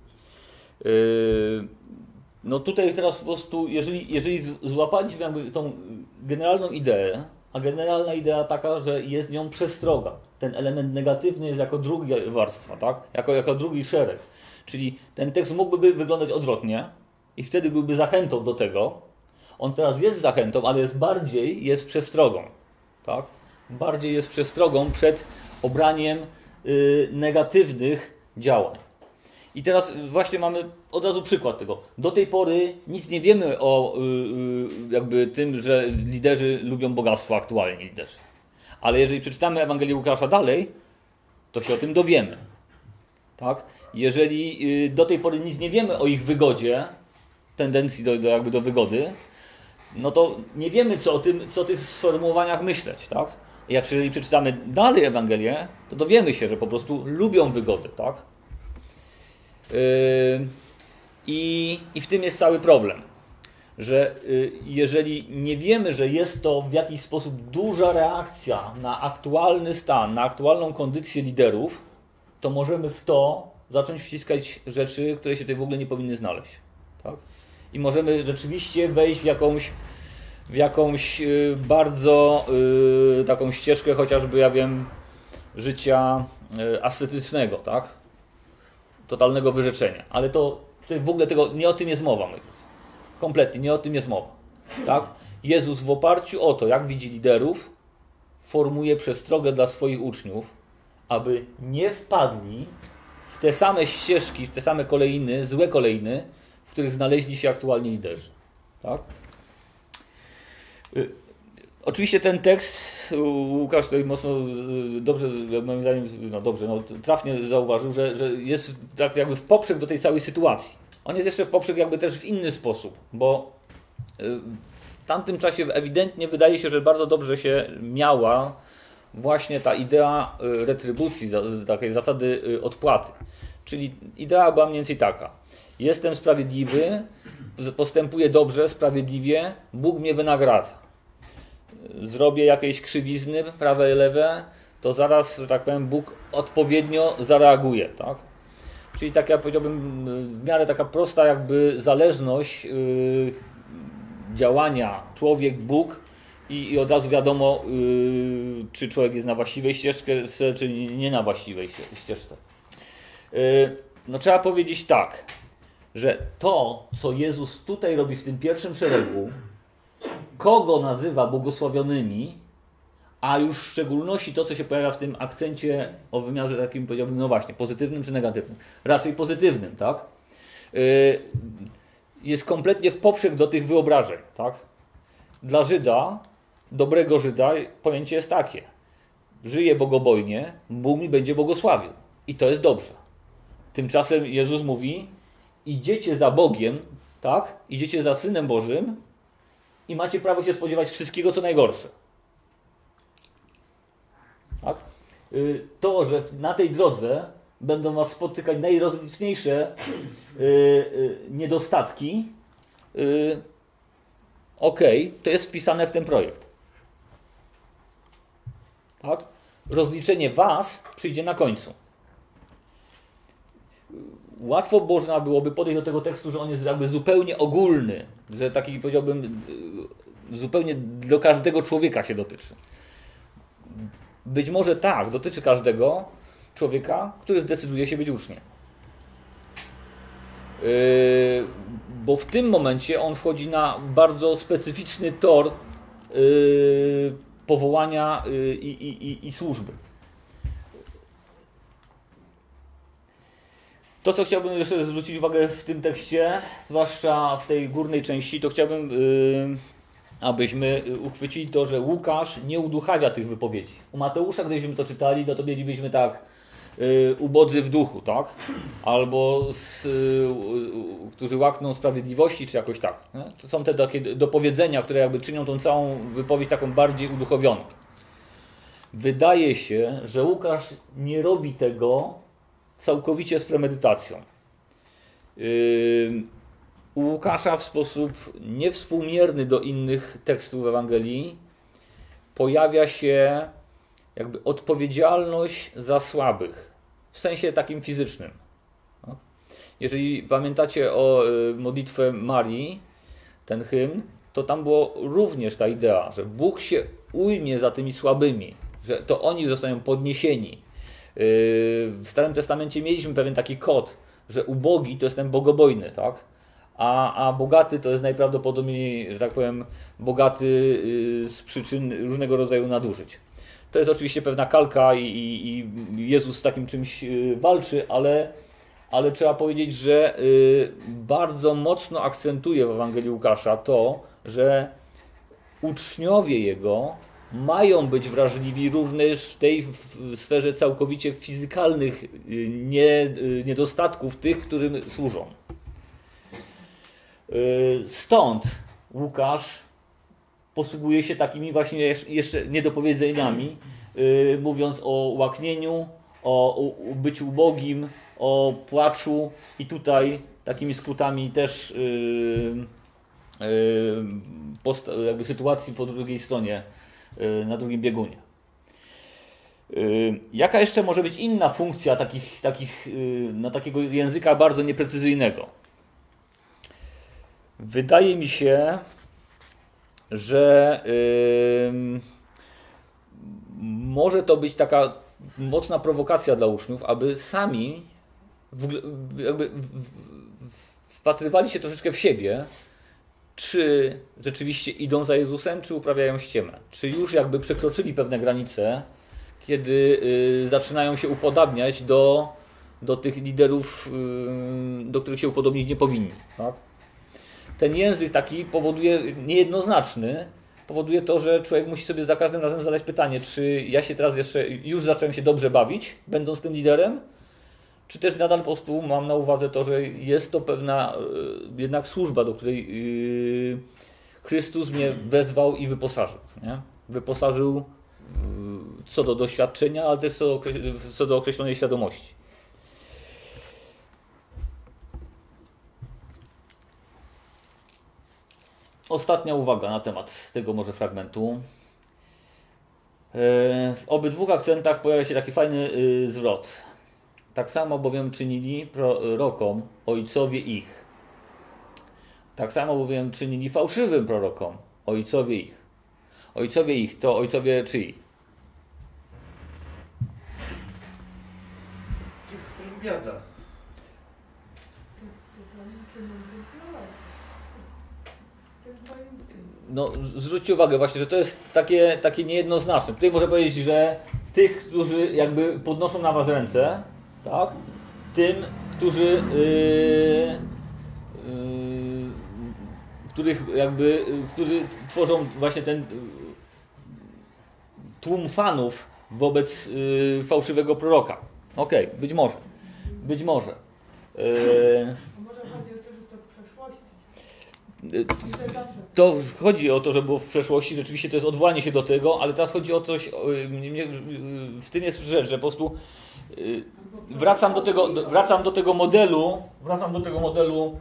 No tutaj teraz po prostu, jeżeli złapaliśmy jakby tą generalną ideę, a generalna idea taka, że jest nią przestroga. Ten element negatywny jest jako druga warstwa, tak? Jako drugi szereg. Czyli ten tekst mógłby wyglądać odwrotnie i wtedy byłby zachętą do tego. On teraz jest zachętą, ale bardziej jest przestrogą. Tak? Bardziej jest przestrogą przed obraniem negatywnych działań. I teraz właśnie mamy od razu przykład tego. Do tej pory nic nie wiemy o jakby tym, że liderzy lubią bogactwo, aktualnie liderzy. Ale jeżeli przeczytamy Ewangelię Łukasza dalej, to się o tym dowiemy. Tak? Jeżeli do tej pory nic nie wiemy o ich wygodzie, tendencji do wygody, no to nie wiemy, co o tych sformułowaniach myśleć. Tak? Jeżeli przeczytamy dalej Ewangelię, to dowiemy się, że po prostu lubią wygodę. Tak? I w tym jest cały problem, że jeżeli nie wiemy, że jest to w jakiś sposób duża reakcja na aktualny stan, na aktualną kondycję liderów, to możemy w to zacząć wciskać rzeczy, które się tutaj w ogóle nie powinny znaleźć. Tak? I możemy rzeczywiście wejść w jakąś bardzo taką ścieżkę, chociażby, ja wiem, życia ascetycznego, tak? Totalnego wyrzeczenia. Ale to tutaj w ogóle nie o tym jest mowa. Kompletnie nie o tym jest mowa. Tak? Jezus w oparciu o to, jak widzi liderów, formuje przestrogę dla swoich uczniów, aby nie wpadli w te same ścieżki, w te same kolejny, złe kolejny, w których znaleźli się aktualni liderzy. Tak? Oczywiście ten tekst Łukasz tutaj mocno dobrze, moim zdaniem, trafnie zauważył, że jest tak jakby w poprzek do tej całej sytuacji. On jest jeszcze w poprzek jakby też w inny sposób, bo W tamtym czasie ewidentnie wydaje się, że bardzo dobrze się miała właśnie ta idea retrybucji, takiej zasady odpłaty. Czyli idea była mniej więcej taka. Jestem sprawiedliwy, postępuję dobrze, sprawiedliwie, Bóg mnie wynagradza. Zrobię jakieś krzywizny, prawe i lewe, to zaraz, że tak powiem, Bóg odpowiednio zareaguje. Tak? Czyli tak, ja powiedziałbym, w miarę taka prosta jakby zależność działania człowiek-Bóg i od razu wiadomo, czy człowiek jest na właściwej ścieżce, czy nie na właściwej ścieżce. No trzeba powiedzieć tak, że to, co Jezus tutaj robi w tym pierwszym szeregu, kogo nazywa błogosławionymi, a już w szczególności to, co się pojawia w tym akcencie o wymiarze takim, powiedziałbym, no właśnie, pozytywnym czy negatywnym? Raczej pozytywnym, tak? Jest kompletnie w poprzek do tych wyobrażeń, tak? Dla Żyda, dobrego Żyda, pojęcie jest takie. Żyję bogobojnie, Bóg mi będzie błogosławił. I to jest dobrze. Tymczasem Jezus mówi, idziecie za Bogiem, tak? Idziecie za Synem Bożym i macie prawo się spodziewać wszystkiego, co najgorsze. Tak? To, że na tej drodze będą was spotykać najrozliczniejsze niedostatki, to jest wpisane w ten projekt. Tak? Rozliczenie was przyjdzie na końcu. Łatwo można byłoby podejść do tego tekstu, że on jest jakby zupełnie ogólny, że taki, powiedziałbym, zupełnie do każdego człowieka się dotyczy. Być może tak, dotyczy każdego człowieka, który zdecyduje się być uczniem. Bo w tym momencie on wchodzi na bardzo specyficzny tor powołania i służby. To, co chciałbym jeszcze zwrócić uwagę w tym tekście, zwłaszcza w tej górnej części, to chciałbym, abyśmy uchwycili to, że Łukasz nie uduchawia tych wypowiedzi. U Mateusza, gdybyśmy to czytali, no to mielibyśmy tak, ubodzy w duchu, tak? Albo którzy łakną sprawiedliwości, czy jakoś tak. Nie? To są te takie dopowiedzenia, które jakby czynią tą całą wypowiedź taką bardziej uduchowioną. Wydaje się, że Łukasz nie robi tego całkowicie z premedytacją. U Łukasza w sposób niewspółmierny do innych tekstów Ewangelii pojawia się jakby odpowiedzialność za słabych, w sensie takim fizycznym. Jeżeli pamiętacie o modlitwę Marii, ten hymn, to tam była również ta idea, że Bóg się ujmie za tymi słabymi, że to oni zostają podniesieni. W Starym Testamencie mieliśmy pewien taki kod, że ubogi to jest ten bogobojny, tak? A bogaty to jest najprawdopodobniej, że tak powiem, bogaty z przyczyn różnego rodzaju nadużyć. To jest oczywiście pewna kalka i Jezus z takim czymś walczy, ale trzeba powiedzieć, że bardzo mocno akcentuje w Ewangelii Łukasza to, że uczniowie Jego mają być wrażliwi również w tej sferze całkowicie fizykalnych niedostatków tych, którym służą. Stąd Łukasz posługuje się takimi właśnie jeszcze niedopowiedzeniami, mówiąc o łaknieniu, o byciu ubogim, o płaczu i tutaj takimi skrótami też jakby sytuacji po drugiej stronie, na drugim biegunie. Jaka jeszcze może być inna funkcja takiego języka bardzo nieprecyzyjnego? Wydaje mi się, że może to być taka mocna prowokacja dla uczniów, aby sami wpatrywali się troszeczkę w siebie, czy rzeczywiście idą za Jezusem, czy uprawiają ściemę. Czy już jakby przekroczyli pewne granice, kiedy zaczynają się upodabniać do tych liderów, do których się upodobnić nie powinni. Tak? Ten język taki niejednoznaczny, powoduje to, że człowiek musi sobie za każdym razem zadać pytanie, czy ja się teraz już zacząłem się dobrze bawić, będąc tym liderem, czy też nadal po prostu mam na uwadze to, że jest to pewna jednak służba, do której Chrystus mnie wezwał i wyposażył. Nie? Wyposażył co do doświadczenia, ale też co do określonej świadomości. Ostatnia uwaga na temat tego może fragmentu. W obydwu akcentach pojawia się taki fajny zwrot. Tak samo bowiem czynili prorokom ojcowie ich. Tak samo bowiem czynili fałszywym prorokom ojcowie ich. Ojcowie ich to ojcowie czyi? Tych, którym biada. No, zwróćcie uwagę właśnie, że to jest takie niejednoznaczne. Tutaj można powiedzieć, że tych, którzy jakby podnoszą na was ręce, tak? Tym, którzy którzy tworzą właśnie ten tłum fanów wobec fałszywego proroka. Okej, być może. Być może. Może chodzi o to, że to w przeszłości. To chodzi o to, że było w przeszłości, rzeczywiście to jest odwołanie się do tego, ale teraz chodzi o coś, w tym jest rzecz, że po prostu wracam do tego modelu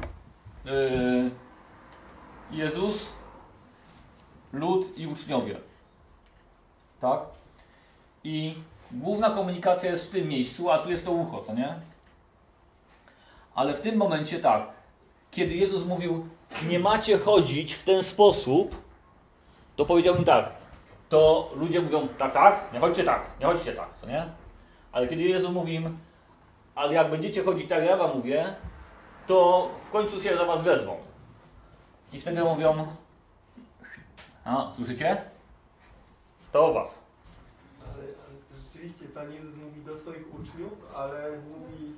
Jezus, lud i uczniowie. Tak? I główna komunikacja jest w tym miejscu, a tu jest to ucho, co nie? Ale w tym momencie tak, kiedy Jezus mówił, nie macie chodzić w ten sposób, to powiedział im tak, to ludzie mówią, tak, nie chodźcie tak, co nie? Ale kiedy Jezus mówi im, ale jak będziecie chodzić tak, jak ja wam mówię, to w końcu się za was wezmą. I wtedy mówią, a, słyszycie? To o was. Ale rzeczywiście Pan Jezus mówi do swoich uczniów, ale mówi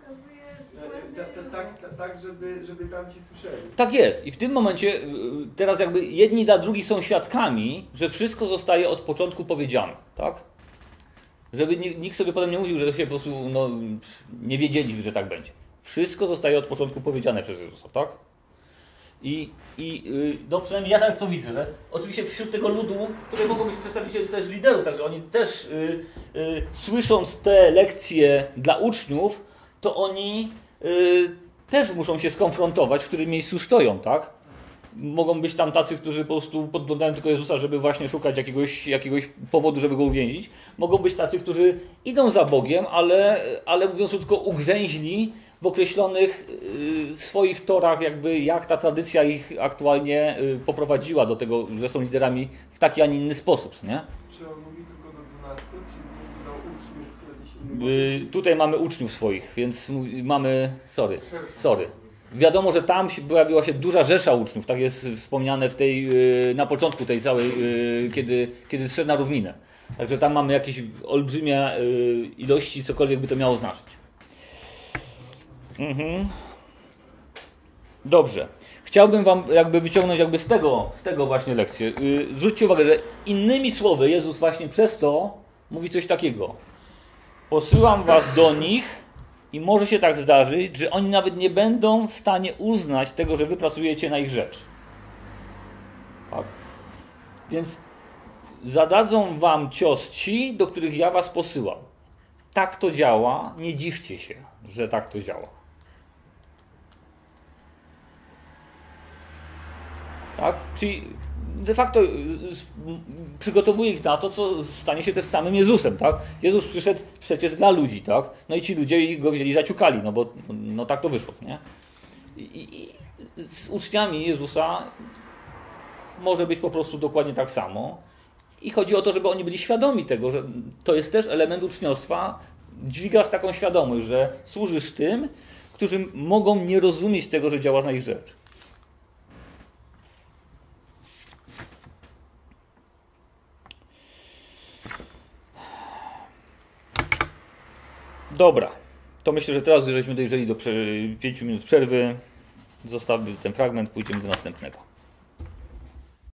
tak, żeby tamci słyszeli. Tak jest. I w tym momencie teraz jakby jedni dla drugich są świadkami, że wszystko zostaje od początku powiedziane. Tak? Żeby nikt sobie potem nie mówił, że się po prostu nie wiedzieli, że tak będzie. Wszystko zostaje od początku powiedziane przez Jezusa. Tak? I przynajmniej ja tak to widzę, że oczywiście wśród tego ludu, tutaj mogą być przedstawiciele też liderów, także oni też słysząc te lekcje dla uczniów, to oni też muszą się skonfrontować, w którym miejscu stoją, tak? Mogą być tam tacy, którzy po prostu podglądają tylko Jezusa, żeby właśnie szukać jakiegoś powodu, żeby go uwięzić. Mogą być tacy, którzy idą za Bogiem, ale mówiąc krótko, ugrzęźli w określonych swoich torach, jakby jak ta tradycja ich aktualnie poprowadziła do tego, że są liderami w taki, a nie inny sposób, nie? Czy on mówi tylko do 12, czy mówi do uczniów jakichś innych? Tutaj mamy uczniów swoich, więc mamy... Sorry. Wiadomo, że tam pojawiła się duża rzesza uczniów, tak jest wspomniane na początku tej całej, kiedy zszedł na równinę. Także tam mamy jakieś olbrzymie ilości, cokolwiek by to miało znaczyć. Dobrze. Chciałbym wam jakby wyciągnąć z tego właśnie lekcję. Zwróćcie uwagę, że innymi słowy Jezus właśnie przez to mówi coś takiego. Posyłam was do nich i może się tak zdarzyć, że oni nawet nie będą w stanie uznać tego, że wy pracujecie na ich rzecz. Tak? Więc zadadzą wam cios ci, do których ja was posyłam. Tak to działa, nie dziwcie się, że tak to działa. Tak? Czyli de facto przygotowuje ich na to, co stanie się też samym Jezusem. Tak? Jezus przyszedł przecież dla ludzi, tak? No i ci ludzie go wzięli, zaciukali, bo tak to wyszło. Nie? I z uczniami Jezusa może być po prostu dokładnie tak samo. I chodzi o to, żeby oni byli świadomi tego, że to jest też element uczniostwa. Dźwigasz taką świadomość, że służysz tym, którzy mogą nie rozumieć tego, że działasz na ich rzecz. Dobra, to myślę, że teraz żeśmy dojrzeli do 5 minut przerwy. Zostawmy ten fragment, pójdziemy do następnego.